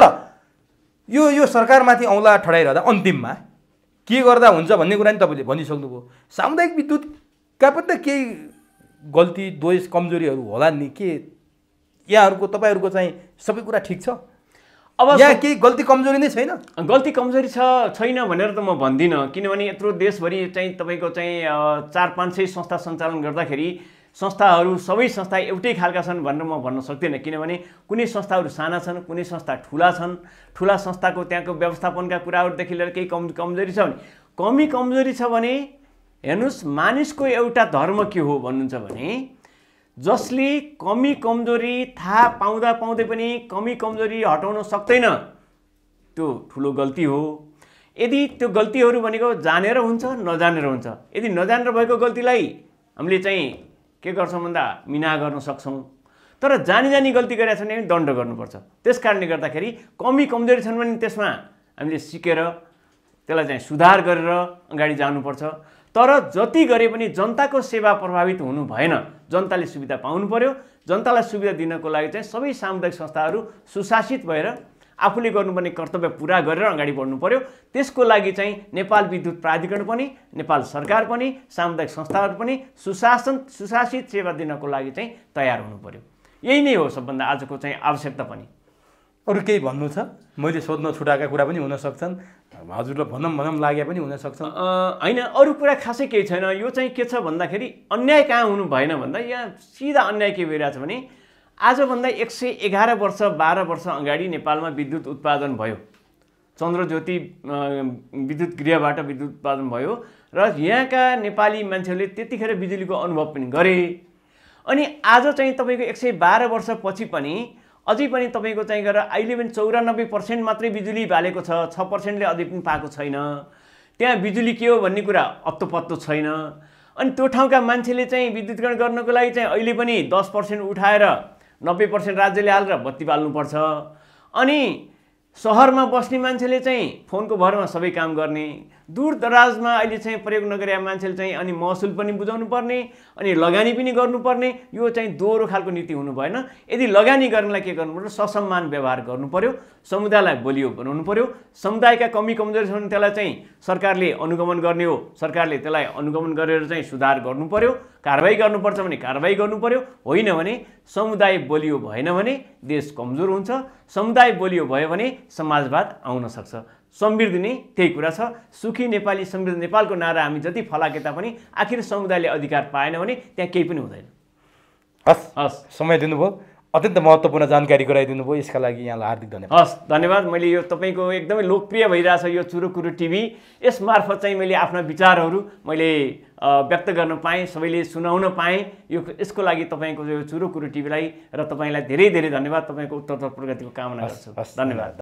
यो सरकारमाथि औँला ठडाइरहँदा अन्तिममा के गर्दा हुन्छ भन्ने कुरा नि तपाईँले भनिसक्नुभयो। सामुदायिक विद्युतका पनि त केही गल्ती, दोष, कमजोरीहरू होला नि? के यहाँहरूको तपाईँहरूको चाहिँ सबै कुरा ठिक छ? अब यहाँ केही गल्ती कमजोरी नै छैन? गल्ती कमजोरी छैन भनेर त म भन्दिनँ, किनभने यत्रो देशभरि चाहिँ तपाईँको चाहिँ 400-500 संस्था सञ्चालन गर्दाखेरि संस्थाहरू सबै संस्था एउटै खालका छन् भनेर म भन्न सक्दिनँ। किनभने कुनै संस्थाहरू साना छन्, कुनै संस्था ठुला छन्। ठुला संस्थाको त्यहाँको व्यवस्थापनका कुराहरूदेखि लिएर केही कमजोरी छ भने, कमजोरी छ भने हेर्नुहोस्, मानिसको एउटा धर्म के हो भन्नुहुन्छ भने जसले कमजोरी थाहा पाउँदै पनि कमजोरी हटाउन सक्दैन त्यो ठुलो गल्ती हो। यदि त्यो गल्तीहरू भनेको जानेर हुन्छ, नजानेर हुन्छ। यदि नजानेर भएको गल्तीलाई हामीले चाहिँ के गर्छौँ भन्दा मिना गर्न सक्छौँ, तर जानी गल्ती गरेका छन् भने दण्ड गर्नुपर्छ। त्यस कारणले गर्दाखेरि कमजोरी छन् भने त्यसमा हामीले सिकेर त्यसलाई चाहिँ सुधार गरेर अगाडि जानुपर्छ। तर जति गरे पनि जनताको सेवा प्रभावित हुनु भएन। जनताले सुविधा पाउनु पर्यो। जनतालाई सुविधा दिनको लागि चाहिँ सबै सामुदायिक संस्थाहरू सुशासित भएर आफूले गर्नुपर्ने कर्तव्य पुरा गरेर अगाडि बढ्नु पर्यो। त्यसको लागि चाहिँ नेपाल विद्युत प्राधिकरण पनि, नेपाल सरकार पनि, सामुदायिक संस्थाहरू पनि सुशासित सेवा दिनको लागि चाहिँ तयार हुनु पर्यो। यही नै हो सबभन्दा आजको चाहिँ आवश्यकता पनि। अरू केही भन्नु छ? मैले सोध्न छुटाएका कुरा पनि हुन सक्छन्, हजुरलाई भनौँ लागे पनि हुन सक्छन्। होइन, अरू कुरा खासै केही छैन। यो चाहिँ के छ भन्दाखेरि अन्याय कहाँ हुनु भएन भन्दा यहाँ सिधा अन्याय के भइरहेछ भने आजभन्दा 111 वर्ष 12 वर्ष अगाडि नेपालमा विद्युत उत्पादन भयो। चन्द्रज्योति विद्युत गृहबाट विद्युत उत्पादन भयो र यहाँका नेपाली मान्छेहरूले त्यतिखेर बिजुलीको अनुभव पनि गरे। अनि आज चाहिँ तपाईँको 112 वर्षपछि पनि अझै पनि तपाईँको चाहिँ गरेर अहिले पनि 94% मात्रै बिजुली बालेको छ, 6%ले अझै पनि पाएको छैन। त्यहाँ बिजुली के हो भन्ने कुरा अत्तो पत्तो छैन। अनि त्यो ठाउँका मान्छेले चाहिँ विद्युतीकरण गर्नको लागि चाहिँ अहिले पनि 10% उठाएर 90% राज्यले हालेर बत्ती बाल्नुपर्छ। अनि सहरमा बस्ने मान्छेले चाहिँ फोनको भरमा सबै काम गर्ने, दूरदराजमा अहिले चाहिँ प्रयोग नगरेका मान्छेले चाहिँ अनि महसुल पनि बुझाउनु पर्ने, अनि लगानी पनि गर्नुपर्ने, यो चाहिँ दोहोरो खालको नीति हुनु भएन। यदि लगानी गर्नलाई के गर्नु पर्यो, ससम्मान व्यवहार गर्नु पर्यो, समुदायलाई बलियो बनाउनु पर्यो। समुदायका कमी कमजोरी छन् त्यसलाई चाहिँ सरकारले अनुगमन गर्ने हो, सरकारले त्यसलाई अनुगमन गरेर चाहिँ सुधार गर्नु पर्यो। कारबाही गर्नुपर्छ भने कारबाही गर्नु पर्यो, होइन भने समुदाय बलियो भएन भने देश कमजोर हुन्छ, समुदाय बलियो भयो भने समाजवाद आउन सक्छ। समृद्धि नै त्यही कुरा छ। सुखी नेपाली समृद्ध नेपालको नारा हामी जति फलाके तापनि आखिर समुदायले अधिकार पाएन भने त्यहाँ केही पनि हुँदैन। हस्, समय दिनुभयो, अत्यन्त महत्त्वपूर्ण जानकारी गराइदिनु भयो, यसका लागि यहाँलाई हार्दिक धन्यवाद। हस्, धन्यवाद। मैले यो तपाईँको एकदमै लोकप्रिय भइरहेछ यो चुरो कुरो टिभी, यस मार्फत चाहिँ मैले आफ्ना विचारहरू मैले व्यक्त गर्न पाएँ, सबैले सुनाउन पाएँ। यसको लागि तपाईँको यो चुरो कुरो टिभीलाई र तपाईँलाई धेरै धेरै धन्यवाद। तपाईँको उत्तरोत्तर प्रगतिको कामना गर्छु। धन्यवाद।